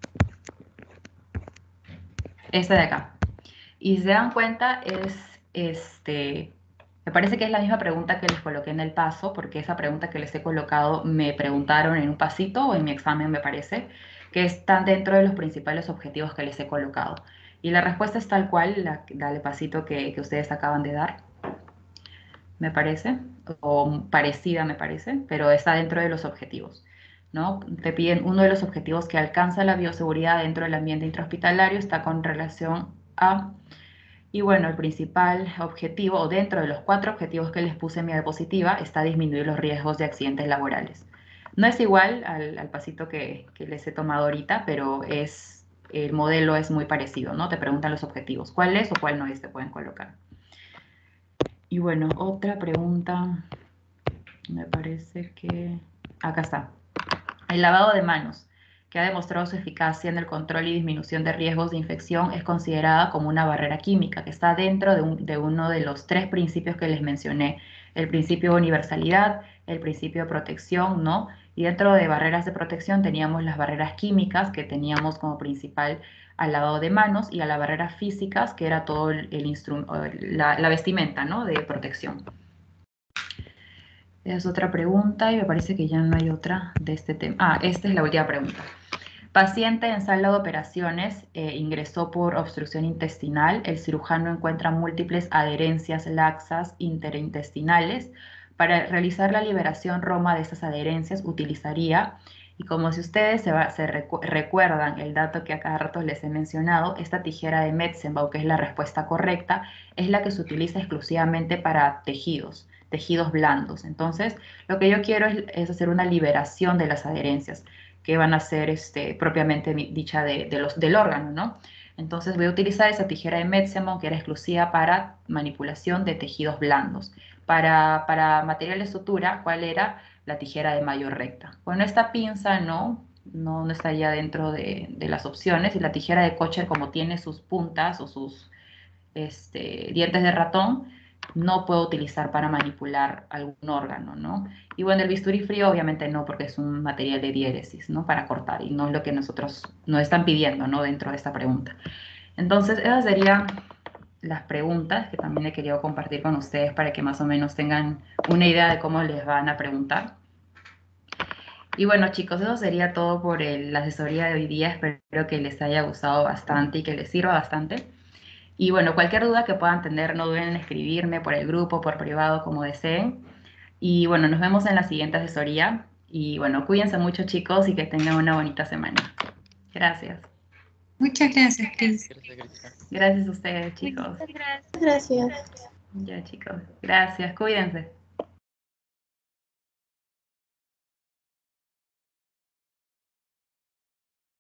Esta de acá. Y si se dan cuenta, es este. Me parece que es la misma pregunta que les coloqué en el paso, porque esa pregunta que les he colocado me preguntaron en un pasito o en mi examen, me parece, que están dentro de los principales objetivos que les he colocado. Y la respuesta es tal cual, la, dale pasito que, que ustedes acaban de dar, me parece, o parecida me parece, pero está dentro de los objetivos. ¿no? Te piden uno de los objetivos que alcanza la bioseguridad dentro del ambiente intrahospitalario, está con relación a... Y bueno, el principal objetivo, o dentro de los cuatro objetivos que les puse en mi diapositiva, está disminuir los riesgos de accidentes laborales. No es igual al, al pasito que, que les he tomado ahorita, pero es, el modelo es muy parecido, ¿no? Te preguntan los objetivos, cuál es o cuál no es, te pueden colocar. Y bueno, otra pregunta, me parece que... Acá está. El lavado de manos, que ha demostrado su eficacia en el control y disminución de riesgos de infección, es considerada como una barrera química que está dentro de, un, de uno de los tres principios que les mencioné, el principio de universalidad, el principio de protección, ¿no? Y dentro de barreras de protección teníamos las barreras químicas, que teníamos como principal al lavado de manos, y a las barreras físicas, que era todo el, el la, la vestimenta, ¿no? De protección. Es otra pregunta y me parece que ya no hay otra de este tema. Ah, esta es la última pregunta. Paciente en sala de operaciones eh, ingresó por obstrucción intestinal. El cirujano encuentra múltiples adherencias laxas interintestinales. Para realizar la liberación Roma de esas adherencias utilizaría, y como si ustedes se, va, se recu recuerdan el dato que a cada rato les he mencionado, esta tijera de Metzenbaum, que es la respuesta correcta, es la que se utiliza exclusivamente para tejidos, tejidos blandos. Entonces, lo que yo quiero es, es hacer una liberación de las adherencias que van a ser este, propiamente dicha de, de los, del órgano, ¿no? Entonces voy a utilizar esa tijera de Metzenbaum, que era exclusiva para manipulación de tejidos blandos. Para, para material de sutura, ¿cuál era? La tijera de mayor recta. Bueno, esta pinza no, no, no estaría dentro de, de las opciones, y la tijera de Kocher, como tiene sus puntas o sus este, dientes de ratón, no puedo utilizar para manipular algún órgano, ¿no? Y bueno, el bisturí frío obviamente no, porque es un material de diéresis, ¿no? Para cortar, y no es lo que nosotros nos están pidiendo, ¿no? Dentro de esta pregunta. Entonces, esas serían las preguntas que también he querido compartir con ustedes para que más o menos tengan una idea de cómo les van a preguntar. Y bueno, chicos, eso sería todo por el, la asesoría de hoy día. Espero que les haya gustado bastante y que les sirva bastante. Y bueno, cualquier duda que puedan tener, no duden en escribirme por el grupo, por privado, como deseen. Y bueno, nos vemos en la siguiente asesoría. Y bueno, cuídense mucho, chicos, y que tengan una bonita semana. Gracias. Muchas gracias, Cris. Gracias, Cristina. Gracias a ustedes, chicos. Muchas gracias. Gracias. Ya, chicos. Gracias. Cuídense.